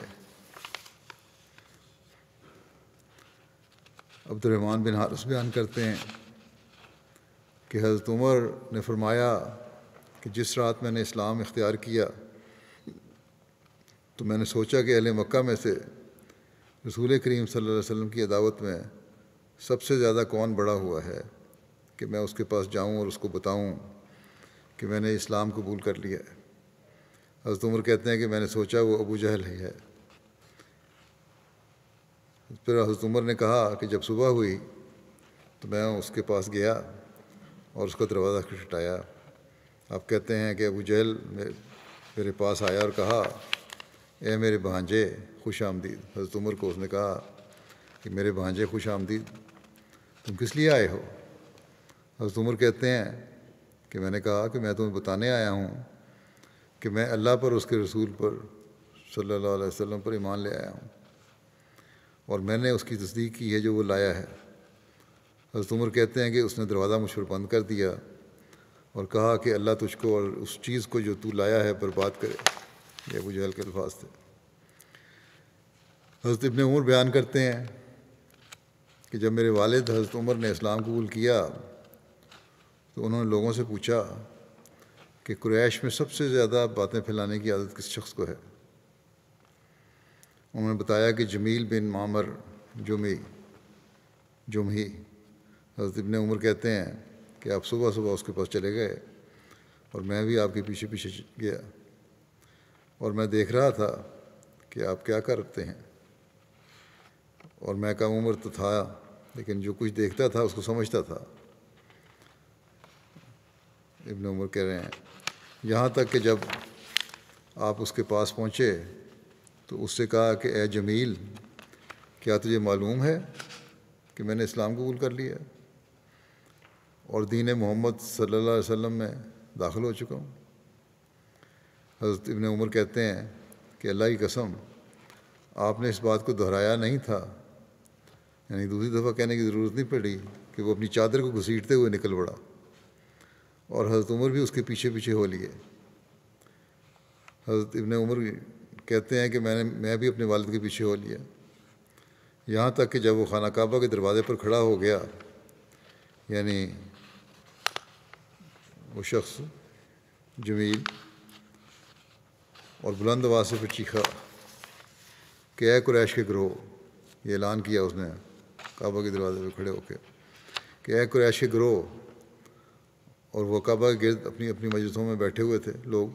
عبد الرحمن بن حارث بیان کرتے ہیں کہ حضرت عمر نے فرمایا کہ جس رات میں نے اسلام اختیار کیا تو میں نے سوچا کہ اہل مکہ میں سے رسول کریم صلی اللہ علیہ وسلم کی عداوت میں سب سے زیادہ کون بڑا ہوا ہے کہ میں اس کے پاس جاؤں اور اس کو بتاؤں کہ میں نے اسلام قبول کر لیا ہے۔ حضرت عمر کہتے ہیں کہ میں نے سوچا وہ ابو جہل ہی ہے۔ پھر حضرت عمر نے کہا کہ جب صبح ہوئی تو میں اس کے پاس گیا اور اس کا دروازہ کھٹکھٹایا۔ آپ کہتے ہیں کہ ابو جہل میرے پاس آیا اور کہا اے میرے بھانجے خوش آمدید۔ حضرت عمر کو اس نے کہا کہ میرے بھانجے خوش آمدید، تم کس لیے آئے ہو؟ حضرت عمر کہتے ہیں کہ میں نے کہا کہ میں تمہیں بتانے آیا ہوں کہ میں اللہ پر اس کے رسول پر صلی اللہ علیہ وسلم پر ایمان لے آیا ہوں اور میں نے اس کی تصدیق کی ہے جو وہ لایا ہے۔ حضرت عمر کہتے ہیں کہ اس نے دروازہ مجھ پر بند کر دیا اور کہا کہ اللہ تجھ کو اور اس چیز کو جو تو لایا ہے برباد کرے۔ یہ ابو جہل کے الفاظ تھے۔ حضرت ابن عمر بیان کرتے ہیں کہ جب میرے والد حضرت عمر نے اسلام قبول کیا تو انہوں نے لوگوں سے پوچھا کہ قریش میں سب سے زیادہ باتیں پھیلانے کی عادت کس شخص کو ہے؟ انہوں نے بتایا کہ جمیل بن معمر جمحی۔ حضرت ابن عمر کہتے ہیں کہ آپ صبح صبح اس کے پاس چلے گئے اور میں بھی آپ کے پیچھے پیچھے گیا اور میں دیکھ رہا تھا کہ آپ کیا کرتے ہیں، اور میں کم عمر تو تھا لیکن جو کچھ دیکھتا تھا اس کو سمجھتا تھا۔ ابن عمر کہہ رہے ہیں یہاں تک کہ جب آپ اس کے پاس پہنچے تو اس سے کہا کہ اے جمیل، کیا تجھے معلوم ہے کہ میں نے اسلام قبول کر لیا اور دین محمد صلی اللہ علیہ وسلم میں داخل ہو چکا ہوں؟ حضرت ابن عمر کہتے ہیں کہ اللہ کی قسم آپ نے اس بات کو دہرایا نہیں تھا، یعنی دوسری دفعہ کہنے کی ضرورت نہیں پڑی کہ وہ اپنی چادر کو گھسیٹتے ہوئے نکل پڑا، اور حضرت عمر بھی اس کے پیچھے پیچھے ہو لیے۔ حضرت ابن عمر کہتے ہیں کہ میں بھی اپنے والد کے پیچھے ہو لیا، یہاں تک کہ جب وہ خانہ کعبہ کے دروازے پر کھڑا ہو گیا، یعنی وہ شخص جمیل، اور بلند آواز سے پھر چیخا کہ اے قریش کے گروہ، یہ اعلان کیا اس نے کعبہ کے دروازے پہ کھڑے ہو کے کہ اے قریش کے گروہ، اور وہ کعبہ کے گرد اپنی اپنی مجلسوں میں بیٹھے ہوئے تھے لوگ،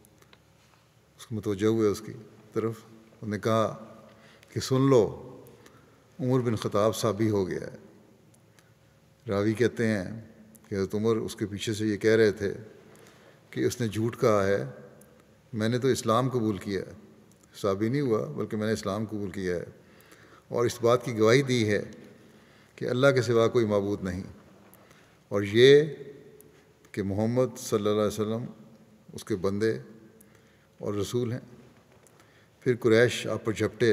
اس کو متوجہ ہوئے اس کی طرف۔ انہوں نے کہا کہ سن لو، عمر بن خطاب صحابی ہو گیا ہے۔ راوی کہتے ہیں کہ حضرت عمر اس کے پیچھے سے یہ کہہ رہے تھے کہ اس نے جھوٹ کہا ہے، میں نے تو اسلام قبول کیا ہے، صحابی نہیں ہوا بلکہ میں نے اسلام قبول کیا ہے، اور اس بات کی گواہی دی ہے کہ اللہ کے سوا کوئی معبود نہیں، اور یہ کہ محمد صلی اللہ علیہ وسلم اس کے بندے اور رسول ہیں۔ پھر قریش آپ پر جھپٹے،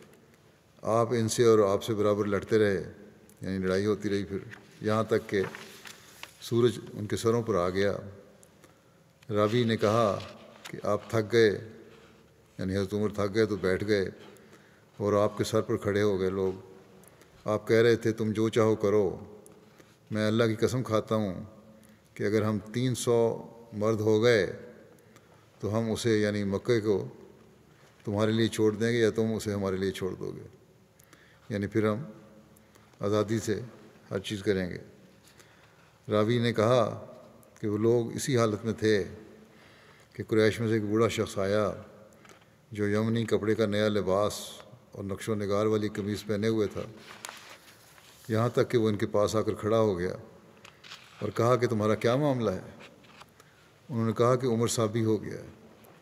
آپ ان سے اور آپ سے برابر لڑتے رہے، یعنی لڑائی ہوتی رہی، پھر یہاں تک کہ سورج ان کے سروں پر آ گیا۔ راوی نے کہا کہ آپ تھک گئے، یعنی حضرت عمر تھک گئے تو بیٹھ گئے اور آپ کے سر پر کھڑے ہو گئے لوگ۔ آپ کہہ رہے تھے تم جو چاہو کرو، میں اللہ کی قسم کھاتا ہوں کہ اگر ہم 300 مرد ہو گئے تو ہم اسے یعنی مکے کو تمہارے لیے چھوڑ دیں گے یا تم اسے ہمارے لیے چھوڑ دو گے، یعنی پھر ہم آزادی سے ہر چیز کریں گے۔ راوی نے کہا کہ وہ لوگ اسی حالت میں تھے کہ قریش میں سے ایک بوڑھا شخص آیا جو یمنی کپڑے کا نیا لباس اور نقش و نگار والی قمیص پہنے ہوئے تھا، یہاں تک کہ وہ ان کے پاس آ کر کھڑا ہو گیا اور کہا کہ تمہارا کیا معاملہ ہے؟ انہوں نے کہا کہ عمر صحابی ہو گیا ہے۔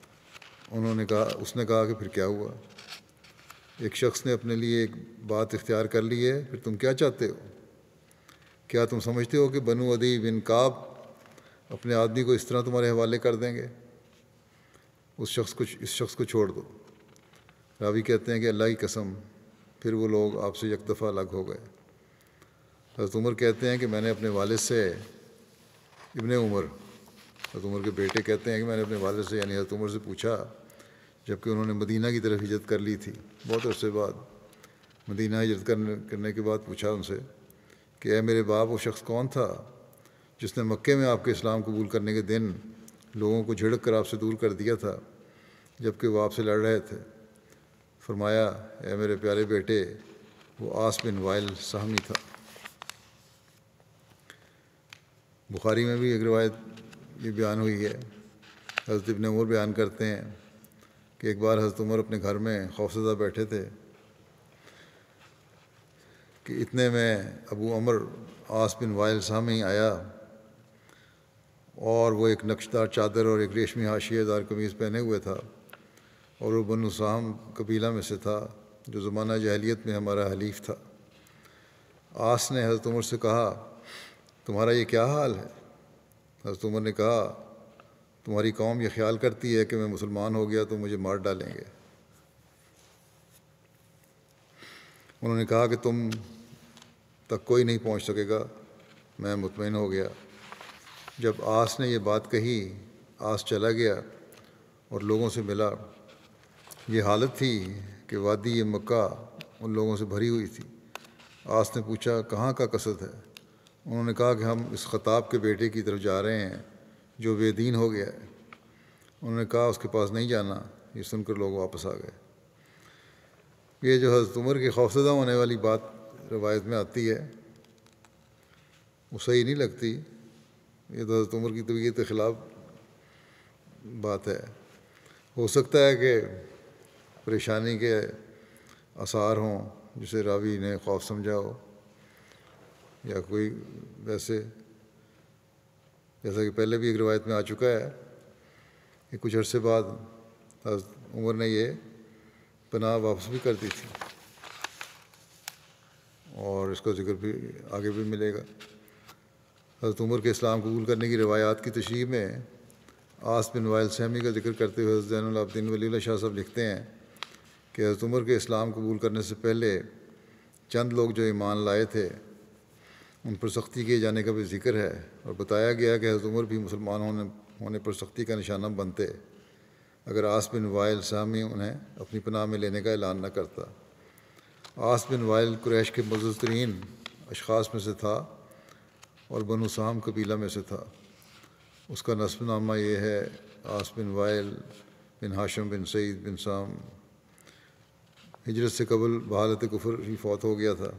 اس نے کہا کہ پھر کیا ہوا؟ ایک شخص نے اپنے لیے ایک بات اختیار کر لی ہے، پھر تم کیا چاہتے ہو؟ کیا تم سمجھتے ہو کہ بنو عدی بن کعب اپنے آدمی کو اس طرح تمہارے حوالے کر دیں گے؟ اس شخص کو چھوڑ دو۔ راوی کہتے ہیں کہ اللہ کی قسم پھر وہ لوگ آپ سے یک دفعہ الگ ہو گئے۔ حضرت عمر کہتے ہیں کہ میں نے اپنے والد سے ابن عمر، حضرت عمر کے بیٹے کہتے ہیں کہ میں نے اپنے والد سے یعنی حضرت عمر سے پوچھا، جب کہ انہوں نے مدینہ کی طرف ہجرت کر لی تھی، بہت عرصے بعد مدینہ ہجرت کرنے کے بعد پوچھا ان سے کہ اے میرے باپ، وہ شخص کون تھا جس نے مکے میں آپ کے اسلام قبول کرنے کے دن لوگوں کو جھڑک کر آپ سے دور کر دیا تھا جب کہ وہ آپ سے لڑ رہے تھے، فرمایا اے میرے پیارے بیٹے، وہ عاص بن وائل سہمی تھا۔ بخاری میں بھی ایک روایت یہ بیان ہوئی ہے، حضرت ابن عمر بیان کرتے ہیں کہ ایک بار حضرت عمر اپنے گھر میں خوفزدہ بیٹھے تھے کہ اتنے میں ابو عمر عاص بن وائل سہمی آیا، اور وہ ایک نقشدار چادر اور ایک ریشمی حاشیے دار قمیض پہنے ہوئے تھا، اور وہ بنو سہم قبیلہ میں سے تھا جو زمانہ جاہلیت میں ہمارا حلیف تھا۔ عاص نے حضرت عمر سے کہا تمہارا یہ کیا حال ہے؟ حضرت عمر نے کہا تمہاری قوم یہ خیال کرتی ہے کہ میں مسلمان ہو گیا تو مجھے مار ڈالیں گے۔ انہوں نے کہا کہ تم تک کوئی نہیں پہنچ سکے گا۔ میں مطمئن ہو گیا۔ جب عاص نے یہ بات کہی، عاص چلا گیا اور لوگوں سے ملا۔ یہ حالت تھی کہ وادی مکہ ان لوگوں سے بھری ہوئی تھی۔ عاص نے پوچھا کہاں کا قصد ہے؟ انہوں نے کہا کہ ہم اس خطاب کے بیٹے کی طرف جا رہے ہیں جو بے دین ہو گیا ہے۔ انہوں نے کہا اس کے پاس نہیں جانا۔ یہ سن کر لوگ واپس آ گئے۔ یہ جو حضرت عمر کے خوفزدہ ہونے والی بات روایت میں آتی ہے وہ صحیح نہیں لگتی۔ یہ تو حضرت عمر کی طبیعت کے خلاف بات ہے۔ ہو سکتا ہے کہ پریشانی کے آثار ہوں جسے راوی نے خوف سمجھا ہو، یا کوئی ویسے، جیسا کہ پہلے بھی ایک روایت میں آ چکا ہے کہ کچھ عرصے بعد حضرت عمر نے یہ پناہ واپس بھی کر دی تھی، اور اس کا ذکر بھی آگے بھی ملے گا۔ حضرت عمر کے اسلام قبول کرنے کی روایات کی تشریح میں عاص بن وائل سہمی کا ذکر کرتے ہوئے حضرت زین العابدین ولی اللہ شاہ صاحب لکھتے ہیں کہ حضرت عمر کے اسلام قبول کرنے سے پہلے چند لوگ جو ایمان لائے تھے ان پر سختی کیے جانے کا بھی ذکر ہے، اور بتایا گیا کہ حضرت عمر بھی مسلمان ہونے پر سختی کا نشانہ بنتے اگر عاص بن وائل سہمی انہیں اپنی پناہ میں لینے کا اعلان نہ کرتا۔ عاص بن وائل قریش کے معزز ترین اشخاص میں سے تھا اور بنو سہم قبیلہ میں سے تھا۔ اس کا نسب نامہ یہ ہے عاص بن وائل بن ہاشم بن سعید بن سام۔ ہجرت سے قبل بحالت کفر ہی فوت ہو گیا تھا۔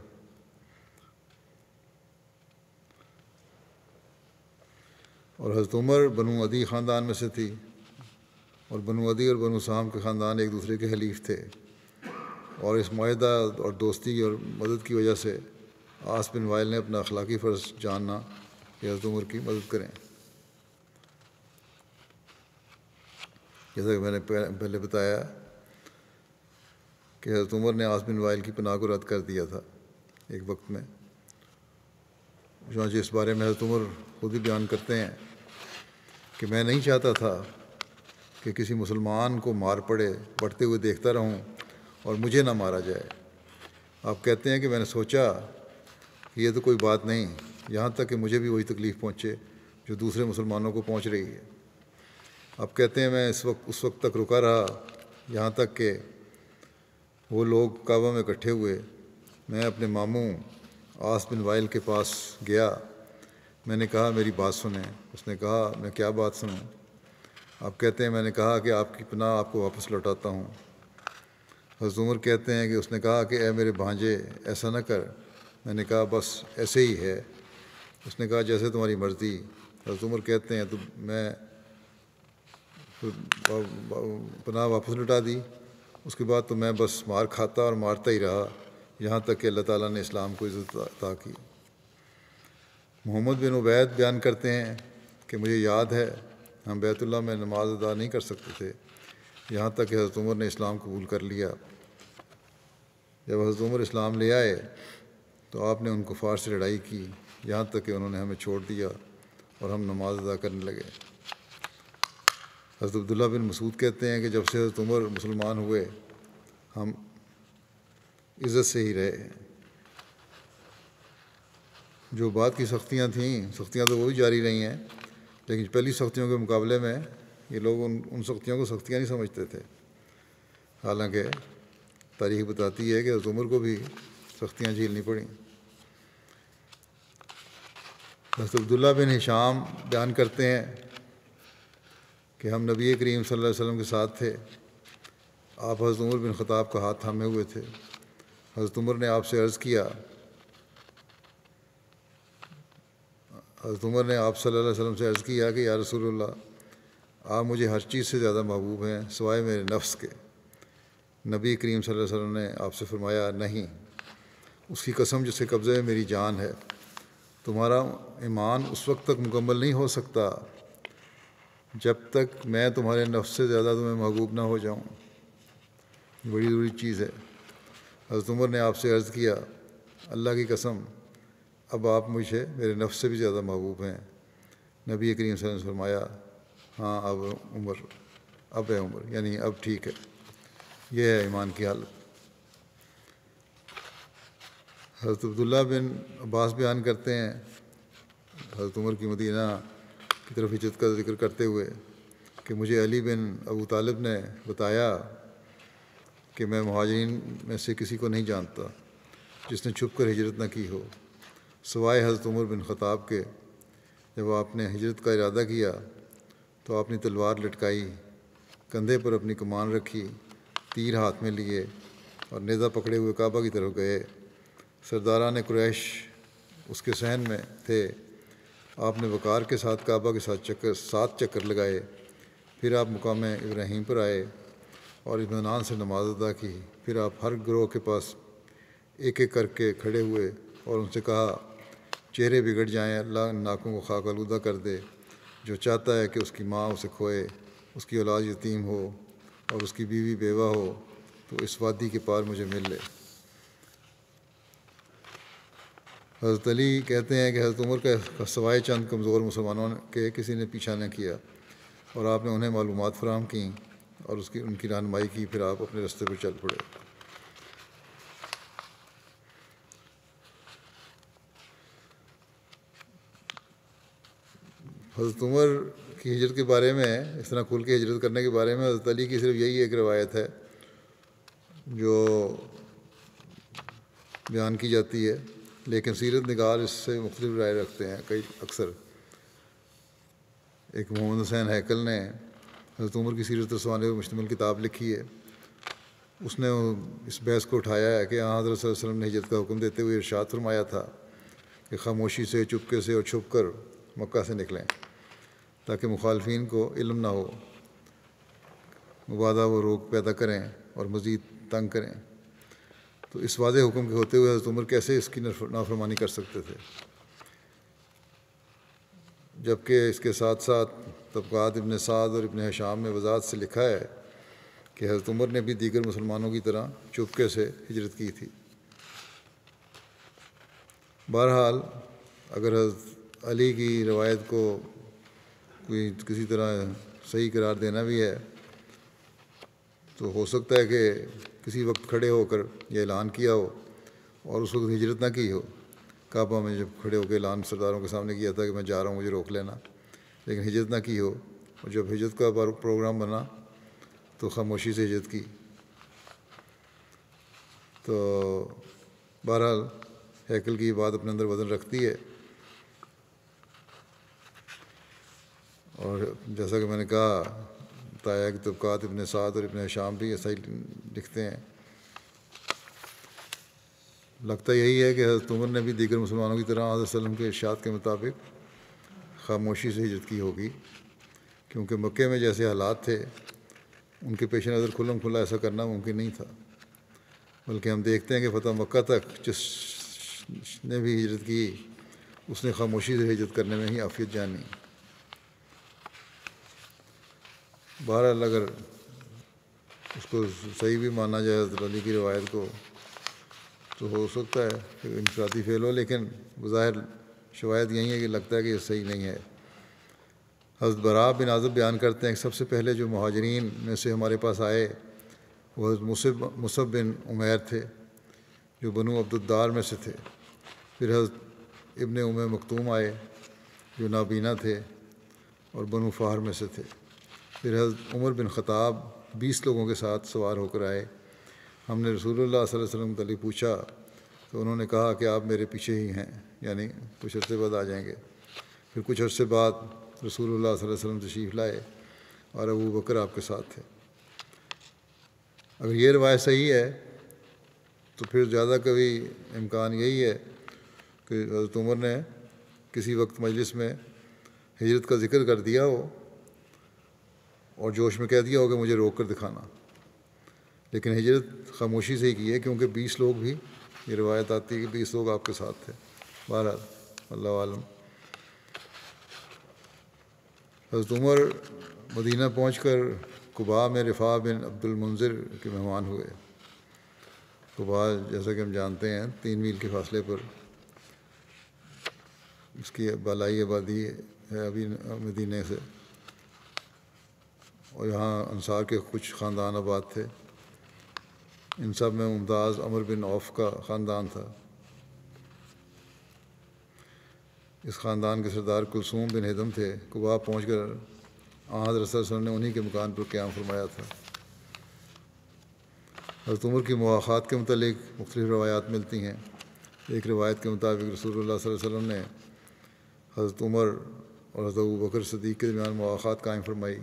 اور حضرت عمر بنو عدی خاندان میں سے تھی، اور بنو عدی اور بنو سہم کے خاندان ایک دوسرے کے حلیف تھے، اور اس معاہدہ اور دوستی اور مدد کی وجہ سے عاص بن وائل نے اپنا اخلاقی فرض جاننا کہ حضرت عمر کی مدد کریں۔ جیسا کہ میں نے پہلے بتایا کہ حضرت عمر نے عاص بن وائل کی پناہ کو رد کر دیا تھا ایک وقت میں۔ چنانچہ اس بارے میں حضرت عمر خود ہی بیان کرتے ہیں کہ میں نہیں چاہتا تھا کہ کسی مسلمان کو مار پڑتے ہوئے دیکھتا رہوں اور مجھے نہ مارا جائے۔ آپ کہتے ہیں کہ میں نے سوچا کہ یہ تو کوئی بات نہیں، یہاں تک کہ مجھے بھی وہی تکلیف پہنچے جو دوسرے مسلمانوں کو پہنچ رہی ہے۔ آپ کہتے ہیں میں اس وقت تک رکا رہا یہاں تک کہ وہ لوگ کعبہ میں اکٹھے ہوئے۔ میں اپنے ماموں عاص بن وائل کے پاس گیا۔ میں نے کہا میری بات سنیں۔ اس نے کہا میں کیا بات سنوں؟ آپ کہتے ہیں میں نے کہا کہ آپ کی پناہ آپ کو واپس لوٹاتا ہوں۔ حضرت عمر کہتے ہیں کہ اس نے کہا کہ اے میرے بھانجے ایسا نہ کر۔ میں نے کہا بس ایسے ہی ہے۔ اس نے کہا جیسے تمہاری مرضی۔ حضرت عمر کہتے ہیں تو میں پناہ واپس لوٹا دی۔ اس کے بعد تو میں بس مار کھاتا اور مارتا ہی رہا یہاں تک کہ اللہ تعالیٰ نے اسلام کو عزت عطا کی۔ محمد بن عبید بیان کرتے ہیں کہ مجھے یاد ہے ہم بیت اللہ میں نماز ادا نہیں کر سکتے تھے یہاں تک کہ حضرت عمر نے اسلام قبول کر لیا۔ جب حضرت عمر اسلام لے آئے تو آپ نے ان کفار سے لڑائی کی یہاں تک کہ انہوں نے ہمیں چھوڑ دیا اور ہم نماز ادا کرنے لگے۔ حضرت عبداللہ بن مسعود کہتے ہیں کہ جب سے حضرت عمر مسلمان ہوئے ہم عزت سے ہی رہے۔ جو بعد کی سختیاں تھیں، سختیاں تو وہ بھی جاری رہی ہیں، لیکن پہلی سختیوں کے مقابلے میں یہ لوگ ان سختیوں کو سختیاں نہیں سمجھتے تھے، حالانکہ تاریخ بتاتی ہے کہ حضرت عمر کو بھی سختیاں جھیلنی پڑیں۔ حضرت عبداللہ بن ہشام بیان کرتے ہیں کہ ہم نبی کریم صلی اللہ علیہ وسلم کے ساتھ تھے، آپ حضرت عمر بن خطاب کا ہاتھ تھامے ہوئے تھے۔ حضرت عمر نے آپ سے عرض کیا، حضرت عمر نے آپ صلی اللہ علیہ وسلم سے عرض کیا کہ یا رسول اللہ، آپ مجھے ہر چیز سے زیادہ محبوب ہیں سوائے میرے نفس کے۔ نبی کریم صلی اللہ علیہ وسلم نے آپ سے فرمایا، نہیں، اس کی قسم جس کے قبضے میں میری جان ہے، تمہارا ایمان اس وقت تک مکمل نہیں ہو سکتا جب تک میں تمہارے نفس سے زیادہ تمہیں محبوب نہ ہو جاؤں۔ بڑی ضروری چیز ہے۔ حضرت عمر نے آپ سے عرض کیا، اللہ کی قسم، اب آپ مجھے میرے نفس سے بھی زیادہ محبوب ہیں۔ نبی کریم صلی اللہ علیہ وسلم نے فرمایا، ہاں اب ہے عمر، یعنی اب ٹھیک ہے۔ یہ ہے ایمان کی حالت۔ حضرت عبداللہ بن عباس بیان کرتے ہیں، حضرت عمر کی مدینہ کی طرف ہجرت کا ذکر کرتے ہوئے، کہ مجھے علی بن ابو طالب نے بتایا کہ میں مہاجرین میں سے کسی کو نہیں جانتا جس نے چھپ کر ہجرت نہ کی ہو سوائے حضرت عمر بن خطاب کے۔ جب آپ نے ہجرت کا ارادہ کیا تو آپ نے تلوار لٹکائی، کندھے پر اپنی کمان رکھی، تیر ہاتھ میں لیے اور نیزہ پکڑے ہوئے کعبہ کی طرف گئے۔ سرداران قریش اس کے صحن میں تھے۔ آپ نے وقار کے ساتھ کعبہ کے ساتھ چکر لگائے، پھر آپ مقام ابراہیم پر آئے اور اطمینان سے نماز ادا کی۔ پھر آپ ہر گروہ کے پاس ایک ایک کر کے کھڑے ہوئے اور ان سے کہا، چہرے بگڑ جائیں، اللہ ان ناکوں کو خاک آلودہ کر دے۔ جو چاہتا ہے کہ اس کی ماں اسے کھوئے، اس کی اولاد یتیم ہو اور اس کی بیوی بیوہ ہو، تو اس وادی کے پار مجھے مل لے۔ حضرت علی کہتے ہیں کہ حضرت عمر کا سوائے چند کمزور مسلمانوں کے کسی نے پیچھا نہ کیا، اور آپ نے انہیں معلومات فراہم کیں اور ان کی رہنمائی کی۔ پھر آپ اپنے راستے پر چل پڑے۔ حضرت عمر کی ہجرت کے بارے میں، اس طرح کھل کے ہجرت کرنے کے بارے میں حضرت علی کی صرف یہی ایک روایت ہے جو بیان کی جاتی ہے، لیکن سیرت نگار اس سے مختلف رائے رکھتے ہیں اکثر۔ ایک محمد حسین ہیکل نے حضرت عمر کی سیرت رسوانے پر مشتمل کتاب لکھی ہے۔ اس نے اس بحث کو اٹھایا ہے کہ حضرت صلی اللہ علیہ وسلم نے ہجرت کا حکم دیتے ہوئے ارشاد فرمایا تھا کہ خاموشی سے، چپکے سے اور چھپ کر مکہ سے نکلیں تاکہ مخالفین کو علم نہ ہو، مبادا وہ روک پیدا کریں اور مزید تنگ کریں۔ تو اس واضح حکم کے ہوتے ہوئے حضرت عمر کیسے اس کی نافرمانی کر سکتے تھے؟ جبکہ اس کے ساتھ ساتھ طبقات ابن سعد اور ابن ہشام میں وضاحت سے لکھا ہے کہ حضرت عمر نے بھی دیگر مسلمانوں کی طرح چپکے سے ہجرت کی تھی۔ بہرحال اگر حضرت علی کی روایت کو کوئی کسی طرح صحیح قرار دینا بھی ہے تو ہو سکتا ہے کہ کسی وقت کھڑے ہو کر یہ اعلان کیا ہو اور اس وقت ہجرت نہ کی ہو۔ کعبہ میں جب کھڑے ہو کے اعلان سرداروں کے سامنے کیا تھا کہ میں جا رہا ہوں، مجھے روک لینا، لیکن ہجرت نہ کی ہو، اور جب ہجرت کا پروگرام بنا تو خاموشی سے ہجرت کی۔ تو بہرحال ہیکل کی بات اپنے اندر وزن رکھتی ہے، اور جیسا کہ میں نے کہا، بتایا کہ طبقات ابن سعد اور ابن ہشام بھی ایسا ہی لکھتے ہیں۔ لگتا یہی ہے کہ حضرت عمر نے بھی دیگر مسلمانوں کی طرح حضرت صلی اللہ علیہ وسلم کے ارشاد کے مطابق خاموشی سے ہجرت کی ہوگی، کیونکہ مکے میں جیسے حالات تھے ان کے پیش نظر کھلم کھلا ایسا کرنا ممکن نہیں تھا، بلکہ ہم دیکھتے ہیں کہ فتح مکہ تک جس نے بھی ہجرت کی اس نے خاموشی سے ہجرت کرنے میں ہی عافیت جانی۔ بہرحال اگر اس کو صحیح بھی مانا جائے حضرت علی کی روایت کو تو ہو سکتا ہے کہ انفرادی فعل ہو، لیکن بظاہر شواہد یہی ہے کہ لگتا ہے کہ یہ صحیح نہیں ہے۔ حضرت براء بن عازب بیان کرتے ہیں کہ سب سے پہلے جو مہاجرین میں سے ہمارے پاس آئے وہ حضرت مصعب بن عمیر تھے جو بنو عبد الدار میں سے تھے۔ پھر حضرت ابن مکتوم آئے جو نابینا تھے اور بنو فہر میں سے تھے۔ پھر حضرت عمر بن خطاب 20 لوگوں کے ساتھ سوار ہو کر آئے۔ ہم نے رسول اللہ صلی اللہ علیہ وسلم سے پوچھا تو انہوں نے کہا کہ آپ میرے پیچھے ہی ہیں، یعنی کچھ عرصے بعد آ جائیں گے۔ پھر کچھ عرصے بعد رسول اللہ صلی اللہ علیہ وسلم تشریف لائے اور ابو بکر آپ کے ساتھ تھے۔ اگر یہ روایت صحیح ہے تو پھر زیادہ کبھی امکان یہی ہے کہ حضرت عمر نے کسی وقت مجلس میں ہجرت کا ذکر کر دیا ہو اور جوش میں کہہ دیا ہو کہ مجھے روک کر دکھانا، لیکن ہجرت خاموشی سے ہی کی ہے، کیونکہ 20 لوگ بھی، یہ روایت آتی ہے کہ 20 لوگ آپ کے ساتھ تھے۔ بہرحال اللہ عالم۔ حضرت عمر مدینہ پہنچ کر قباء میں رفاع بن عبد المنذر کے مہمان ہوئے۔ قباء جیسا کہ ہم جانتے ہیں 3 میل کے فاصلے پر اس کی بالائی آبادی ہے ابھی مدینہ سے، اور یہاں انصار کے کچھ خاندان آباد تھے۔ ان سب میں ممتاز عمر بن عوف کا خاندان تھا۔ اس خاندان کے سردار کلثوم بن ہدم تھے۔ قباء پہنچ کر حضرت صلی اللہ علیہ وسلم نے انہی کے مکان پر قیام فرمایا تھا۔ حضرت عمر کی مواخات کے متعلق مختلف روایات ملتی ہیں۔ ایک روایت کے مطابق رسول اللہ صلی اللہ علیہ وسلم نے حضرت عمر اور حضرت ابو بکر صدیق کے درمیان مواخات قائم فرمائی،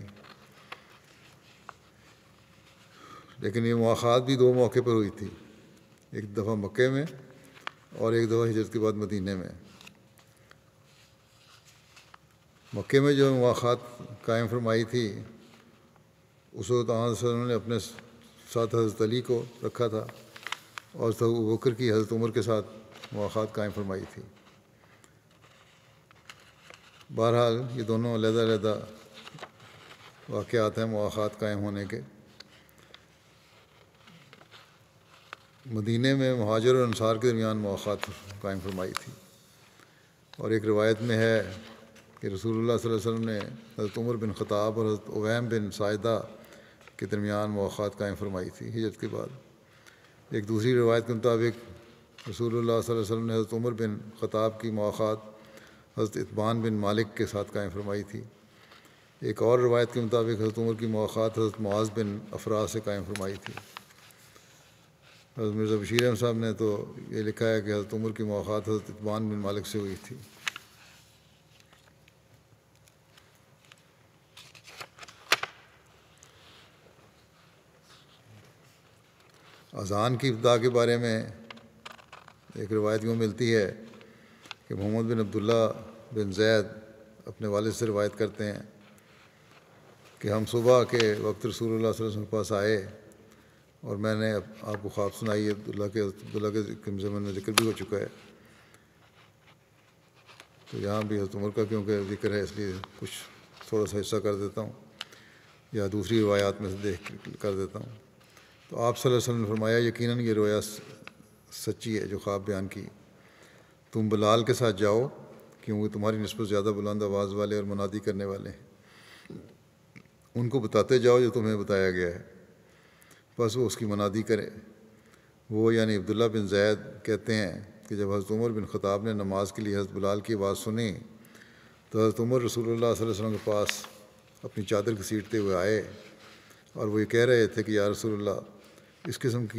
لیکن یہ مواخات بھی 2 موقع پر ہوئی تھی، ایک دفعہ مکے میں اور ایک دفعہ ہجرت کے بعد مدینہ میں۔ مکے میں جو مواخات قائم فرمائی تھی اس وقت آن صلی اللہ علیہ وسلم نے اپنے ساتھ حضرت علی کو رکھا تھا اور حضرت ابو بکر کی حضرت عمر کے ساتھ مواخات قائم فرمائی تھی۔ بہرحال یہ دونوں علیحدہ علیحدہ واقعات ہیں مواخات قائم ہونے کے۔ مدینہ میں مہاجر اور انصار کے درمیان مواخات قائم فرمائی تھی، اور ایک روایت میں ہے کہ رسول اللہ صلی اللہ علیہ وسلم نے حضرت عمر بن خطاب اور حضرت اویم بن ساعدہ کے درمیان مواخات قائم فرمائی تھی ہجرت کے بعد۔ ایک دوسری روایت کے مطابق رسول اللہ صلی اللہ علیہ وسلم نے حضرت عمر بن خطاب کی مواخات حضرت اتبان بن مالک کے ساتھ قائم فرمائی تھی۔ ایک اور روایت کے مطابق حضرت عمر کی مواخات حضرت معاذ بن افراح سے قائم فرمائی تھی۔ حضرت مرزا بشیر احمد صاحب نے تو یہ لکھا ہے کہ حضرت عمر کی مواخات حضرت اتبان بن مالک سے ہوئی تھی۔ اذان کی ابتدا کے بارے میں ایک روایت یوں ملتی ہے کہ محمد بن عبداللہ بن زید اپنے والد سے روایت کرتے ہیں کہ ہم صبح کے وقت رسول اللہ صلی اللہ علیہ وسلم کے پاس آئے اور میں نے آپ کو خواب سنائی۔ عبداللہ کے زمن میں ذکر بھی ہو چکا ہے، تو یہاں بھی حضرت عمر کا کیونکہ ذکر ہے اس لیے کچھ تھوڑا سا حصہ کر دیتا ہوں، یا دوسری روایات میں سے دیکھ کر دیتا ہوں۔ تو آپ صلی اللہ علیہ وسلم نے فرمایا یقیناً یہ رویا سچی ہے جو خواب بیان کی، تم بلال کے ساتھ جاؤ کیونکہ تمہاری نسبت زیادہ بلند آواز والے اور منادی کرنے والے ہیں، ان کو بتاتے جاؤ جو تمہیں بتایا گیا ہے، بس وہ اس کی منادی کرے۔ وہ یعنی عبداللہ بن زید کہتے ہیں کہ جب حضرت عمر بن خطاب نے نماز کے لیے حضرت بلال کی آواز سنی تو حضرت عمر رسول اللہ صلی اللہ علیہ وسلم کے پاس اپنی چادر گھسیٹتے ہوئے آئے اور وہ یہ کہہ رہے تھے کہ یا رسول اللہ اس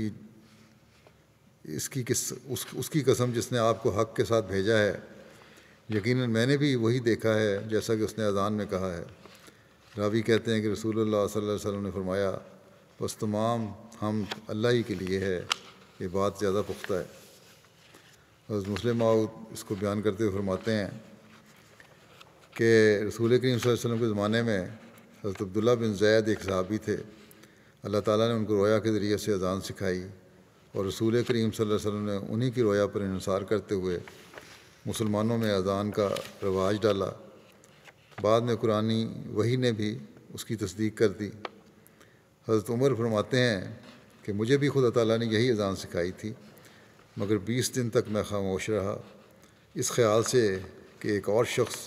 کی قسم جس نے آپ کو حق کے ساتھ بھیجا ہے، یقیناً میں نے بھی وہی دیکھا ہے جیسا کہ اس نے اذان میں کہا ہے۔ راوی کہتے ہیں کہ رسول اللہ صلی اللہ علیہ وسلم نے فرمایا بس تمام حمد اللہ ہی کے لیے ہے، یہ بات زیادہ پختہ ہے۔ حضرت مسلم موعود اس کو بیان کرتے ہوئے فرماتے ہیں کہ رسول کریم صلی اللہ علیہ وسلم کے زمانے میں حضرت عبداللہ بن زید ایک صحابی تھے، اللہ تعالیٰ نے ان کو رویا کے ذریعے سے اذان سکھائی اور رسول کریم صلی اللہ علیہ وسلم نے انہی کی رویا پر انحصار کرتے ہوئے مسلمانوں میں اذان کا رواج ڈالا۔ بعد میں قرآنی وحی نے بھی اس کی تصدیق کر دی۔ حضرت عمر فرماتے ہیں کہ مجھے بھی خدا تعالیٰ نے یہی اذان سکھائی تھی، مگر 20 دن تک میں خاموش رہا، اس خیال سے کہ ایک اور شخص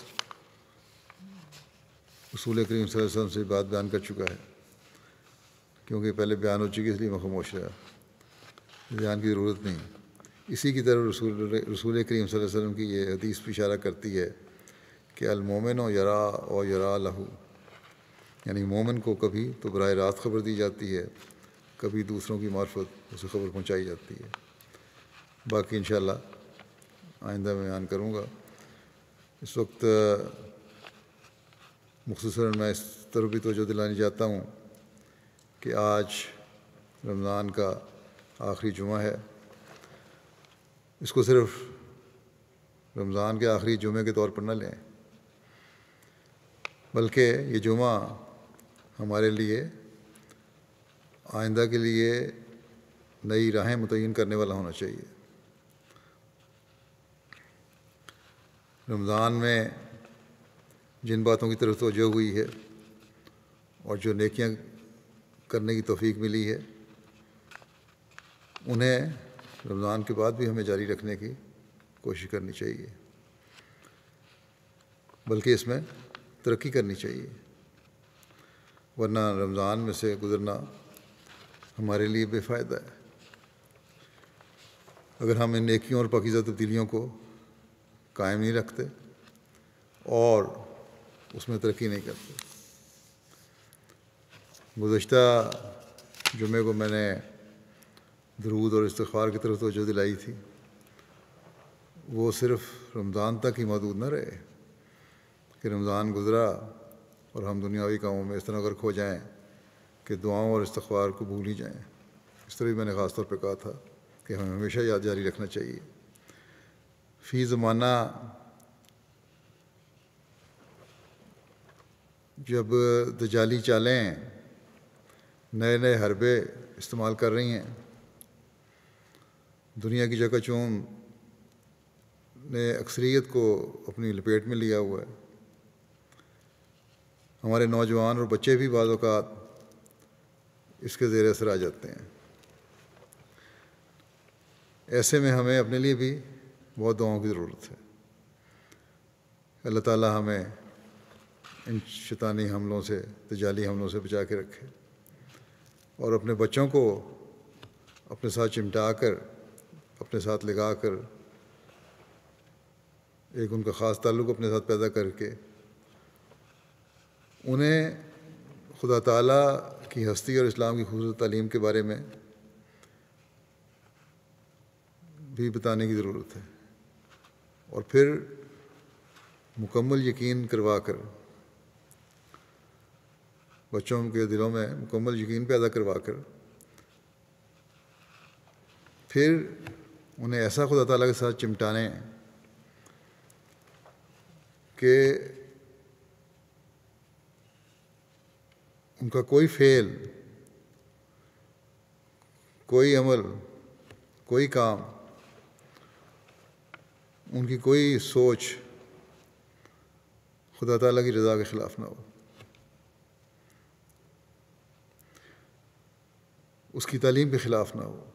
رسول کریم صلی اللہ علیہ وسلم سے بات بیان کر چکا ہے، کیونکہ پہلے بیان ہو چکی اس لیے میں خاموش رہا، بیان کی ضرورت نہیں۔ اسی کی طرف رسول کریم صلی اللہ علیہ وسلم کی یہ حدیث بھی اشارہ کرتی ہے کہ المومن و یرا و یرا لہو، یعنی مومن کو کبھی تو براہ راست خبر دی جاتی ہے، کبھی دوسروں کی معرفت اسے خبر پہنچائی جاتی ہے۔ باقی انشاءاللہ آئندہ میں بیان کروں گا۔ اس وقت مختصراً میں اس طرف بھی توجہ دلانے چاہتا ہوں کہ آج رمضان کا آخری جمعہ ہے. اس کو صرف رمضان کے آخری جمعے کے طور پر نہ لیں، بلکہ یہ جمعہ ہمارے لیے آئندہ کے لیے نئی راہیں متعین کرنے والا ہونا چاہیے. رمضان میں جن باتوں کی طرف توجہ ہوئی ہے اور جو نیکیاں کرنے کی توفیق ملی ہے، انہیں رمضان کے بعد بھی ہمیں جاری رکھنے کی کوشش کرنی چاہیے، بلکہ اس میں ترقی کرنی چاہیے، ورنہ رمضان میں سے گزرنا ہمارے لیے بے فائدہ ہے. اگر ہم ان نیکیوں اور پاکیزہ تبدیلیوں کو قائم نہیں رکھتے اور اس میں ترقی نہیں کرتے. گزشتہ جمعے کو میں نے درود اور استغفار کی طرف توجہ دلائی تھی. وہ صرف رمضان تک ہی محدود نہ رہے کہ رمضان گزرا اور ہم دنیاوی کاموں میں اس طرح غرق ہو جائیں کہ دعاؤں اور استغفار کو بھول ہی جائیں. اس طرح بھی میں نے خاص طور پہ کہا تھا کہ ہمیں ہمیشہ یاد جاری رکھنا چاہیے. فی زمانہ جب دجالی چالیں نئے نئے حربے استعمال کر رہی ہیں، دنیا کی چکا چوند نے اکثریت کو اپنی لپیٹ میں لیا ہوا ہے. ہمارے نوجوان اور بچے بھی بعض اوقات اس کے زیر اثر آ جاتے ہیں. ایسے میں ہمیں اپنے لیے بھی بہت دعاؤں کی ضرورت ہے. اللہ تعالیٰ ہمیں ان شیطانی حملوں سے، دجالی حملوں سے بچا کے رکھے اور اپنے بچوں کو اپنے ساتھ چمٹا کر، اپنے ساتھ لگا کر، ایک ان کا خاص تعلق اپنے ساتھ پیدا کر کے انہیں خدا تعالیٰ کی ہستی اور اسلام کی خوبصورت تعلیم کے بارے میں بھی بتانے کی ضرورت ہے، اور پھر مکمل یقین کروا کر، بچوں کے دلوں میں مکمل یقین پیدا کروا کر، پھر انہیں ایسا خدا تعالیٰ کے ساتھ چمٹانے کہ ان کا کوئی فعل، کوئی عمل، کوئی کام، ان کی کوئی سوچ خدا تعالیٰ کی رضا کے خلاف نہ ہو، اس کی تعلیم کے خلاف نہ ہو.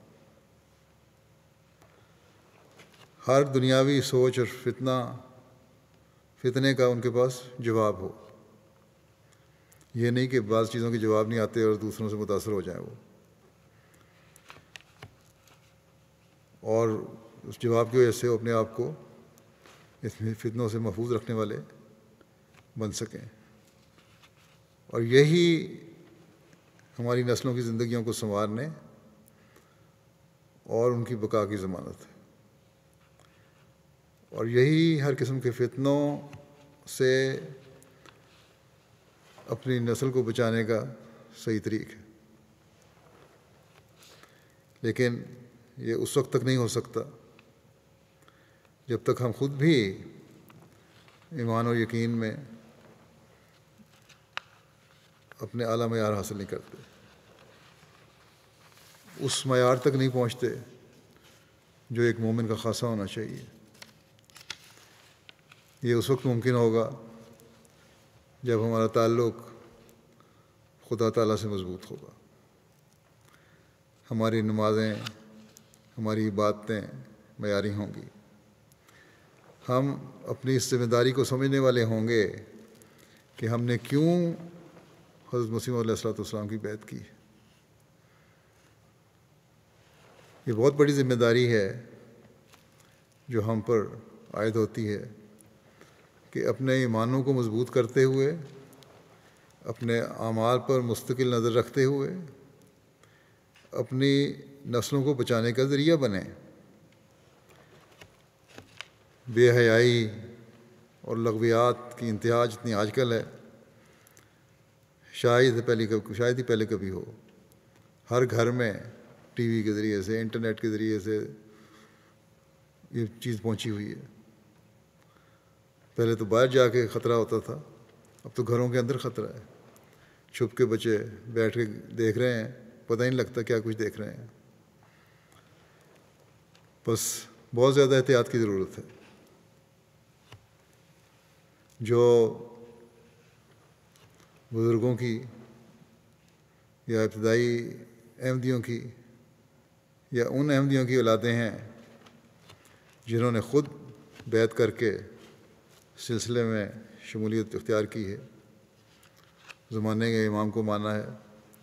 ہر دنیاوی سوچ اور فتنے کا ان کے پاس جواب ہو. یہ نہیں کہ بعض چیزوں کے جواب نہیں آتے اور دوسروں سے متاثر ہو جائیں وہ، اور اس جواب کی وجہ سے وہ اپنے آپ کو اس فتنوں سے محفوظ رکھنے والے بن سکیں. اور یہی ہماری نسلوں کی زندگیوں کو سنوارنے اور ان کی بقا کی ضمانت ہے. اور یہی ہر قسم کے فتنوں سے اپنی نسل کو بچانے کا صحیح طریق ہے. لیکن یہ اس وقت تک نہیں ہو سکتا جب تک ہم خود بھی ایمان اور یقین میں اپنے اعلیٰ معیار حاصل نہیں کرتے، اس معیار تک نہیں پہنچتے جو ایک مومن کا خاصہ ہونا چاہیے. یہ اس وقت ممکن ہوگا جب ہمارا تعلق خدا تعالیٰ سے مضبوط ہوگا، ہماری نمازیں، ہماری عبادتیں معیاری ہوں گی، ہم اپنی اس ذمہ داری کو سمجھنے والے ہوں گے کہ ہم نے کیوں حضرت مسیح علیہ السلام کی بیعت کی. یہ بہت بڑی ذمہ داری ہے جو ہم پر عائد ہوتی ہے کہ اپنے ایمانوں کو مضبوط کرتے ہوئے، اپنے اعمال پر مستقل نظر رکھتے ہوئے اپنی نسلوں کو بچانے کا ذریعہ بنیں. بے حیائی، اور لغویات کی انتہا جتنی آج کل ہے شاید ہی پہلے کبھی ہو. ہر گھر میں ٹی وی کے ذریعے سے، انٹرنیٹ کے ذریعے سے یہ چیز پہنچی ہوئی ہے. پہلے تو باہر جا کے خطرہ ہوتا تھا، اب تو گھروں کے اندر خطرہ ہے. چھپ کے بچے بیٹھ کے دیکھ رہے ہیں، پتہ ہی نہیں لگتا کیا کچھ دیکھ رہے ہیں. بس بہت زیادہ احتیاط کی ضرورت ہے. جو بزرگوں کی یا ابتدائی احمدیوں کی یا ان احمدیوں کی اولادیں ہیں جنہوں نے خود بیعت کر کے سلسلے میں شمولیت اختیار کی ہے، زمانے کے امام کو مانا ہے،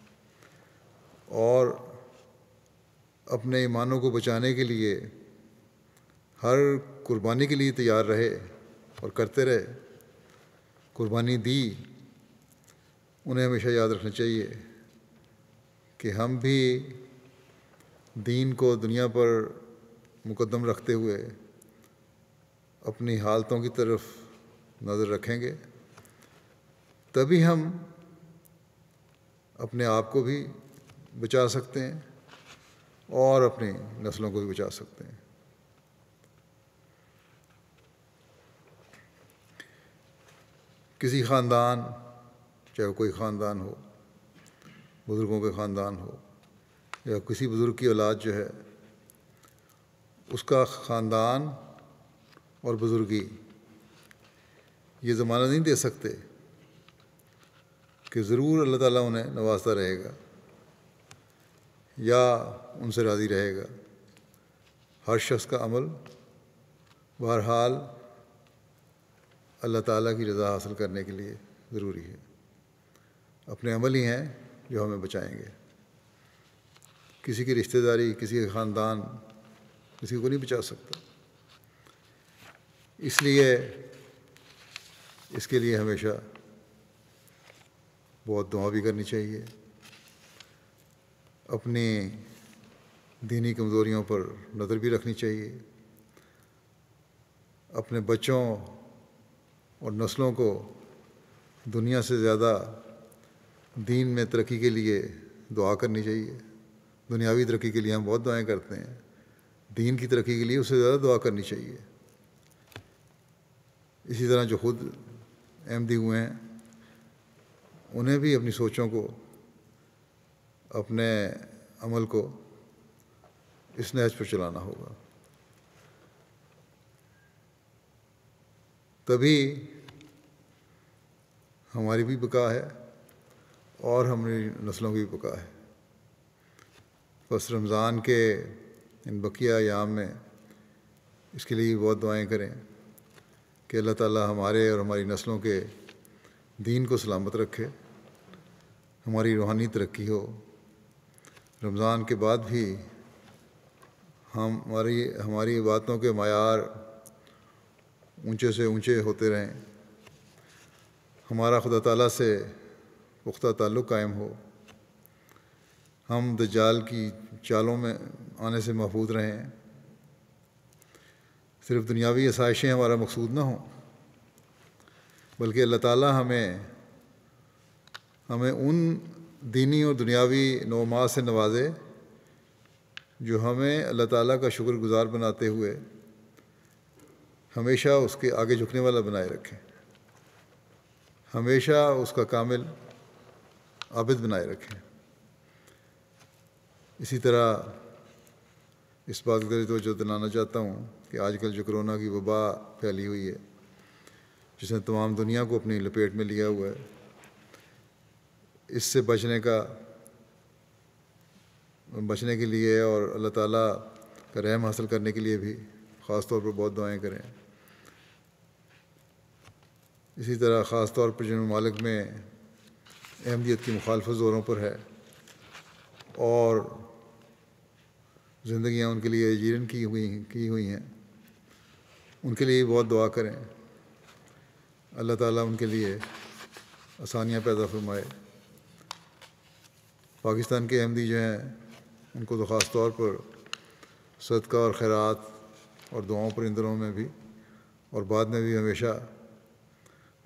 اور اپنے ایمانوں کو بچانے کے لیے ہر قربانی کے لیے تیار رہے اور کرتے رہے، قربانی دی، انہیں ہمیشہ یاد رکھنا چاہیے کہ ہم بھی دین کو دنیا پر مقدم رکھتے ہوئے اپنی حالتوں کی طرف نظر رکھیں گے، تبھی ہم اپنے آپ کو بھی بچا سکتے ہیں اور اپنی نسلوں کو بھی بچا سکتے ہیں. کسی خاندان، چاہے وہ کوئی خاندان ہو، بزرگوں کے خاندان ہو یا کسی بزرگ کی اولاد جو ہے، اس کا خاندان اور بزرگی یہ زمانہ نہیں دے سکتے کہ ضرور اللہ تعالیٰ انہیں نوازتا رہے گا یا ان سے راضی رہے گا. ہر شخص کا عمل بہرحال اللہ تعالیٰ کی رضا حاصل کرنے کے لیے ضروری ہے. اپنے عمل ہی ہیں جو ہمیں بچائیں گے. کسی کی رشتہ داری، کسی کا خاندان کسی کو نہیں بچا سکتا. اس لیے اس کے لیے ہمیشہ بہت دعا بھی کرنی چاہیے، اپنی دینی کمزوریوں پر نظر بھی رکھنی چاہیے، اپنے بچوں اور نسلوں کو دنیا سے زیادہ دین میں ترقی کے لیے دعا کرنی چاہیے. دنیاوی ترقی کے لیے ہم بہت دعائیں کرتے ہیں، دین کی ترقی کے لیے اس سے زیادہ دعا کرنی چاہیے. اسی طرح جو خود احمدی ہوئے ہیں انہیں بھی اپنی سوچوں کو، اپنے عمل کو اس نہج پر چلانا ہوگا، تبھی ہماری بھی بقا ہے اور ہماری نسلوں کی بھی بقا ہے. بس رمضان کے ان بقیہ ایام میں اس کے لیے بہت دعائیں کریں کہ اللہ تعالیٰ ہمارے اور ہماری نسلوں کے دین کو سلامت رکھے، ہماری روحانی ترقی ہو. رمضان کے بعد بھی ہماری عبادتوں کے معیار اونچے سے اونچے ہوتے رہیں، ہمارا خدا تعالیٰ سے پختہ تعلق قائم ہو، ہم دجال کی چالوں میں آنے سے محفوظ رہیں. صرف دنیاوی آسائشیں ہمارا مقصود نہ ہوں، بلکہ اللہ تعالیٰ ہمیں ان دینی اور دنیاوی نعمات سے نوازے جو ہمیں اللہ تعالیٰ کا شکر گزار بناتے ہوئے ہمیشہ اس کے آگے جھکنے والا بنائے رکھیں، ہمیشہ اس کا کامل عابد بنائے رکھیں. اسی طرح اس بات کی توجہ دلانا چاہتا ہوں کہ آج کل جو کرونا کی وبا پھیلی ہوئی ہے، جس نے تمام دنیا کو اپنی لپیٹ میں لیا ہوا ہے، اس سے بچنے کے لیے اور اللہ تعالیٰ کا رحم حاصل کرنے کے لیے بھی خاص طور پر بہت دعائیں کریں. اسی طرح خاص طور پر جن ممالک میں احمدیت کی مخالفت زوروں پر ہے اور زندگیاں ان کے لیے جیرن کی ہوئی ہیں، ان کے لیے بہت دعا کریں. اللہ تعالیٰ ان کے لیے آسانیاں پیدا فرمائے. پاکستان کے احمدی جو ہیں ان کو تو خاص طور پر صدقہ اور خیرات اور دعاؤں پر ان دنوں میں بھی اور بعد میں بھی ہمیشہ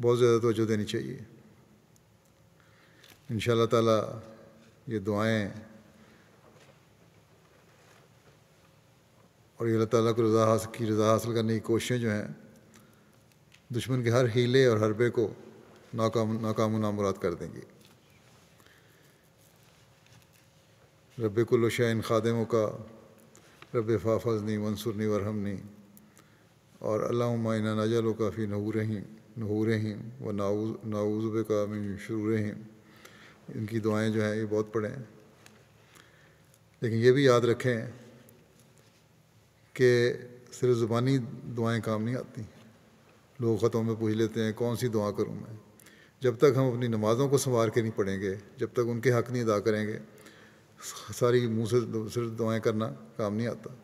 بہت زیادہ توجہ دینی چاہیے۔ انشاءاللہ تعالیٰ یہ دعائیں اور یہ اللہ تعالیٰ کو رضا حاصل کرنے کی کوششیں جو ہیں دشمن کے ہر حیلے اور حربے کو ناکام و نامراد کر دیں گی۔ رب کل شیء خادموں کا رب فاحفظنی وانصرنی وارحمنی، اور اللہم انا نجعلک فی نحورہم ونعوذ بک من شرورہم، ان کی دعائیں جو ہیں یہ بہت پڑھیں۔ لیکن یہ بھی یاد رکھیں کہ صرف زبانی دعائیں کام نہیں آتی۔ لوگ خطوں میں پوچھ لیتے ہیں کون سی دعا کروں میں۔ جب تک ہم اپنی نمازوں کو سنوار کے نہیں پڑھیں گے، جب تک ان کے حق نہیں ادا کریں گے، ساری منہ سے صرف دعائیں کرنا کام نہیں آتا۔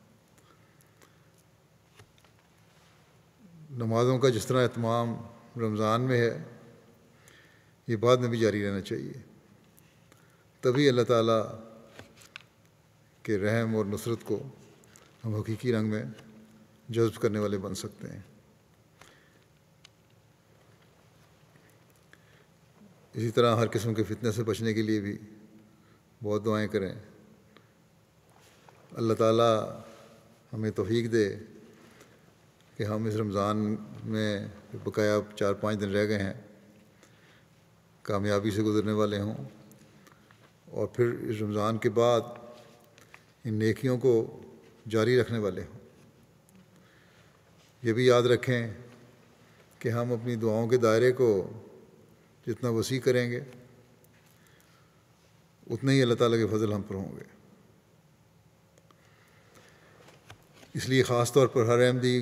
نمازوں کا جس طرح اہتمام رمضان میں ہے، یہ بعد میں بھی جاری رہنا چاہیے، تبھی اللہ تعالیٰ کے رحم اور نصرت کو ہم حقیقی رنگ میں جذب کرنے والے بن سکتے ہیں۔ اسی طرح ہر قسم کے فتنے سے بچنے کے لیے بھی بہت دعائیں کریں۔ اللہ تعالیٰ ہمیں توفیق دے کہ ہم اس رمضان میں بقایا 4-5 دن رہ گئے ہیں کامیابی سے گزرنے والے ہوں، اور پھر اس رمضان کے بعد ان نیکیوں کو جاری رکھنے والے ہوں۔ یہ بھی یاد رکھیں کہ ہم اپنی دعاؤں کے دائرے کو جتنا وسیع کریں گے اتنے ہی اللہ تعالیٰ کے فضل ہم پر ہوں گے۔ اس لیے خاص طور پر ہر احمدی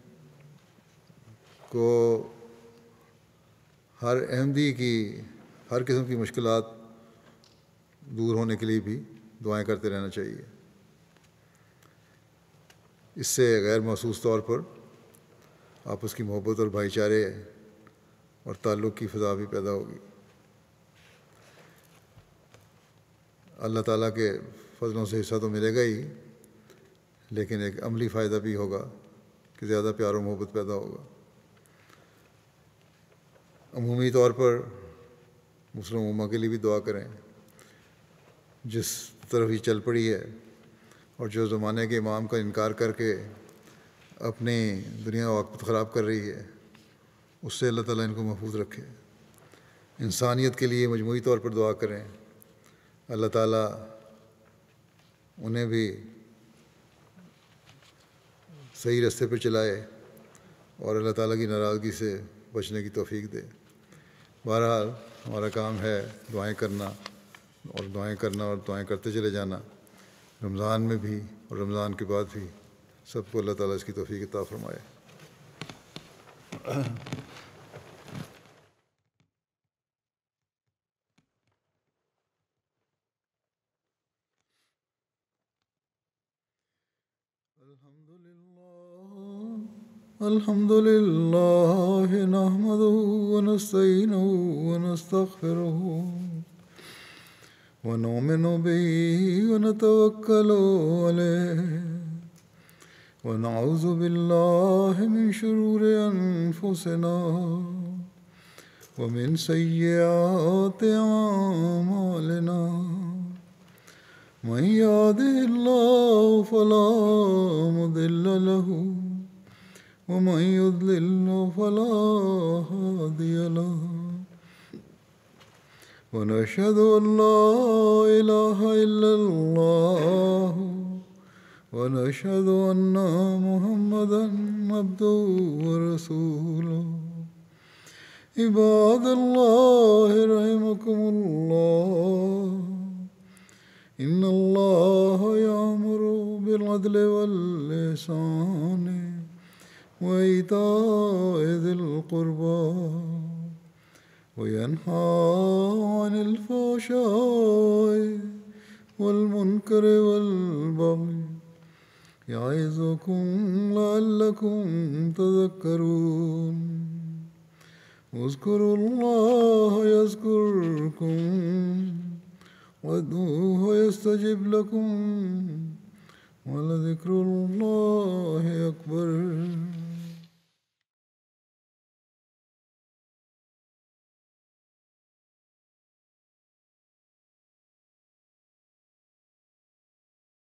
کی ہر قسم کی مشکلات دور ہونے کے لیے بھی دعائیں کرتے رہنا چاہیے۔ اس سے غیر محسوس طور پر آپس کی محبت اور بھائی چارے اور تعلق کی فضا بھی پیدا ہوگی۔ اللہ تعالیٰ کے فضلوں سے حصہ تو ملے گا ہی، لیکن ایک عملی فائدہ بھی ہوگا کہ زیادہ پیار و محبت پیدا ہوگا۔ عمومی طور پر مسلم امہ کے لیے بھی دعا کریں، جس طرف یہ چل پڑی ہے اور جو زمانے کے امام کا انکار کر کے اپنی دنیا وقت خراب کر رہی ہے، اس سے اللہ تعالیٰ ان کو محفوظ رکھے۔ انسانیت کے لیے مجموعی طور پر دعا کریں، اللہ تعالیٰ انہیں بھی صحیح رستے پہ چلائے اور اللہ تعالیٰ کی ناراضگی سے بچنے کی توفیق دے۔ بہرحال ہمارا کام ہے دعائیں کرنا اور دعائیں کرتے چلے جانا، رمضان میں بھی اور رمضان کے بعد بھی۔ سب کو اللہ تعالیٰ اس کی توفیق عطا فرمائے۔ الحمد للہ نحمده ونستعینه ونستغفره ونؤمن به ونتوکل علیہ ونعوذ باللہ من شرور انفسنا ومن سیئات اعمالنا، من يهده الله فلا مضل له ومن يضلل فلا هادي له، ونشهد أن لا إله إلا الله ونشهد أن محمدا عبده ورسوله۔ عباد الله رحمكم الله، إن الله يأمر بالعدل والإحسان وإيتاء ذي القربى وينهى عن الفحشاء والمنكر والبغي يعظكم لعلكم تذكرون۔ اذكروا الله يذكركم وادعوه يستجب لكم ولذكر الله أكبر۔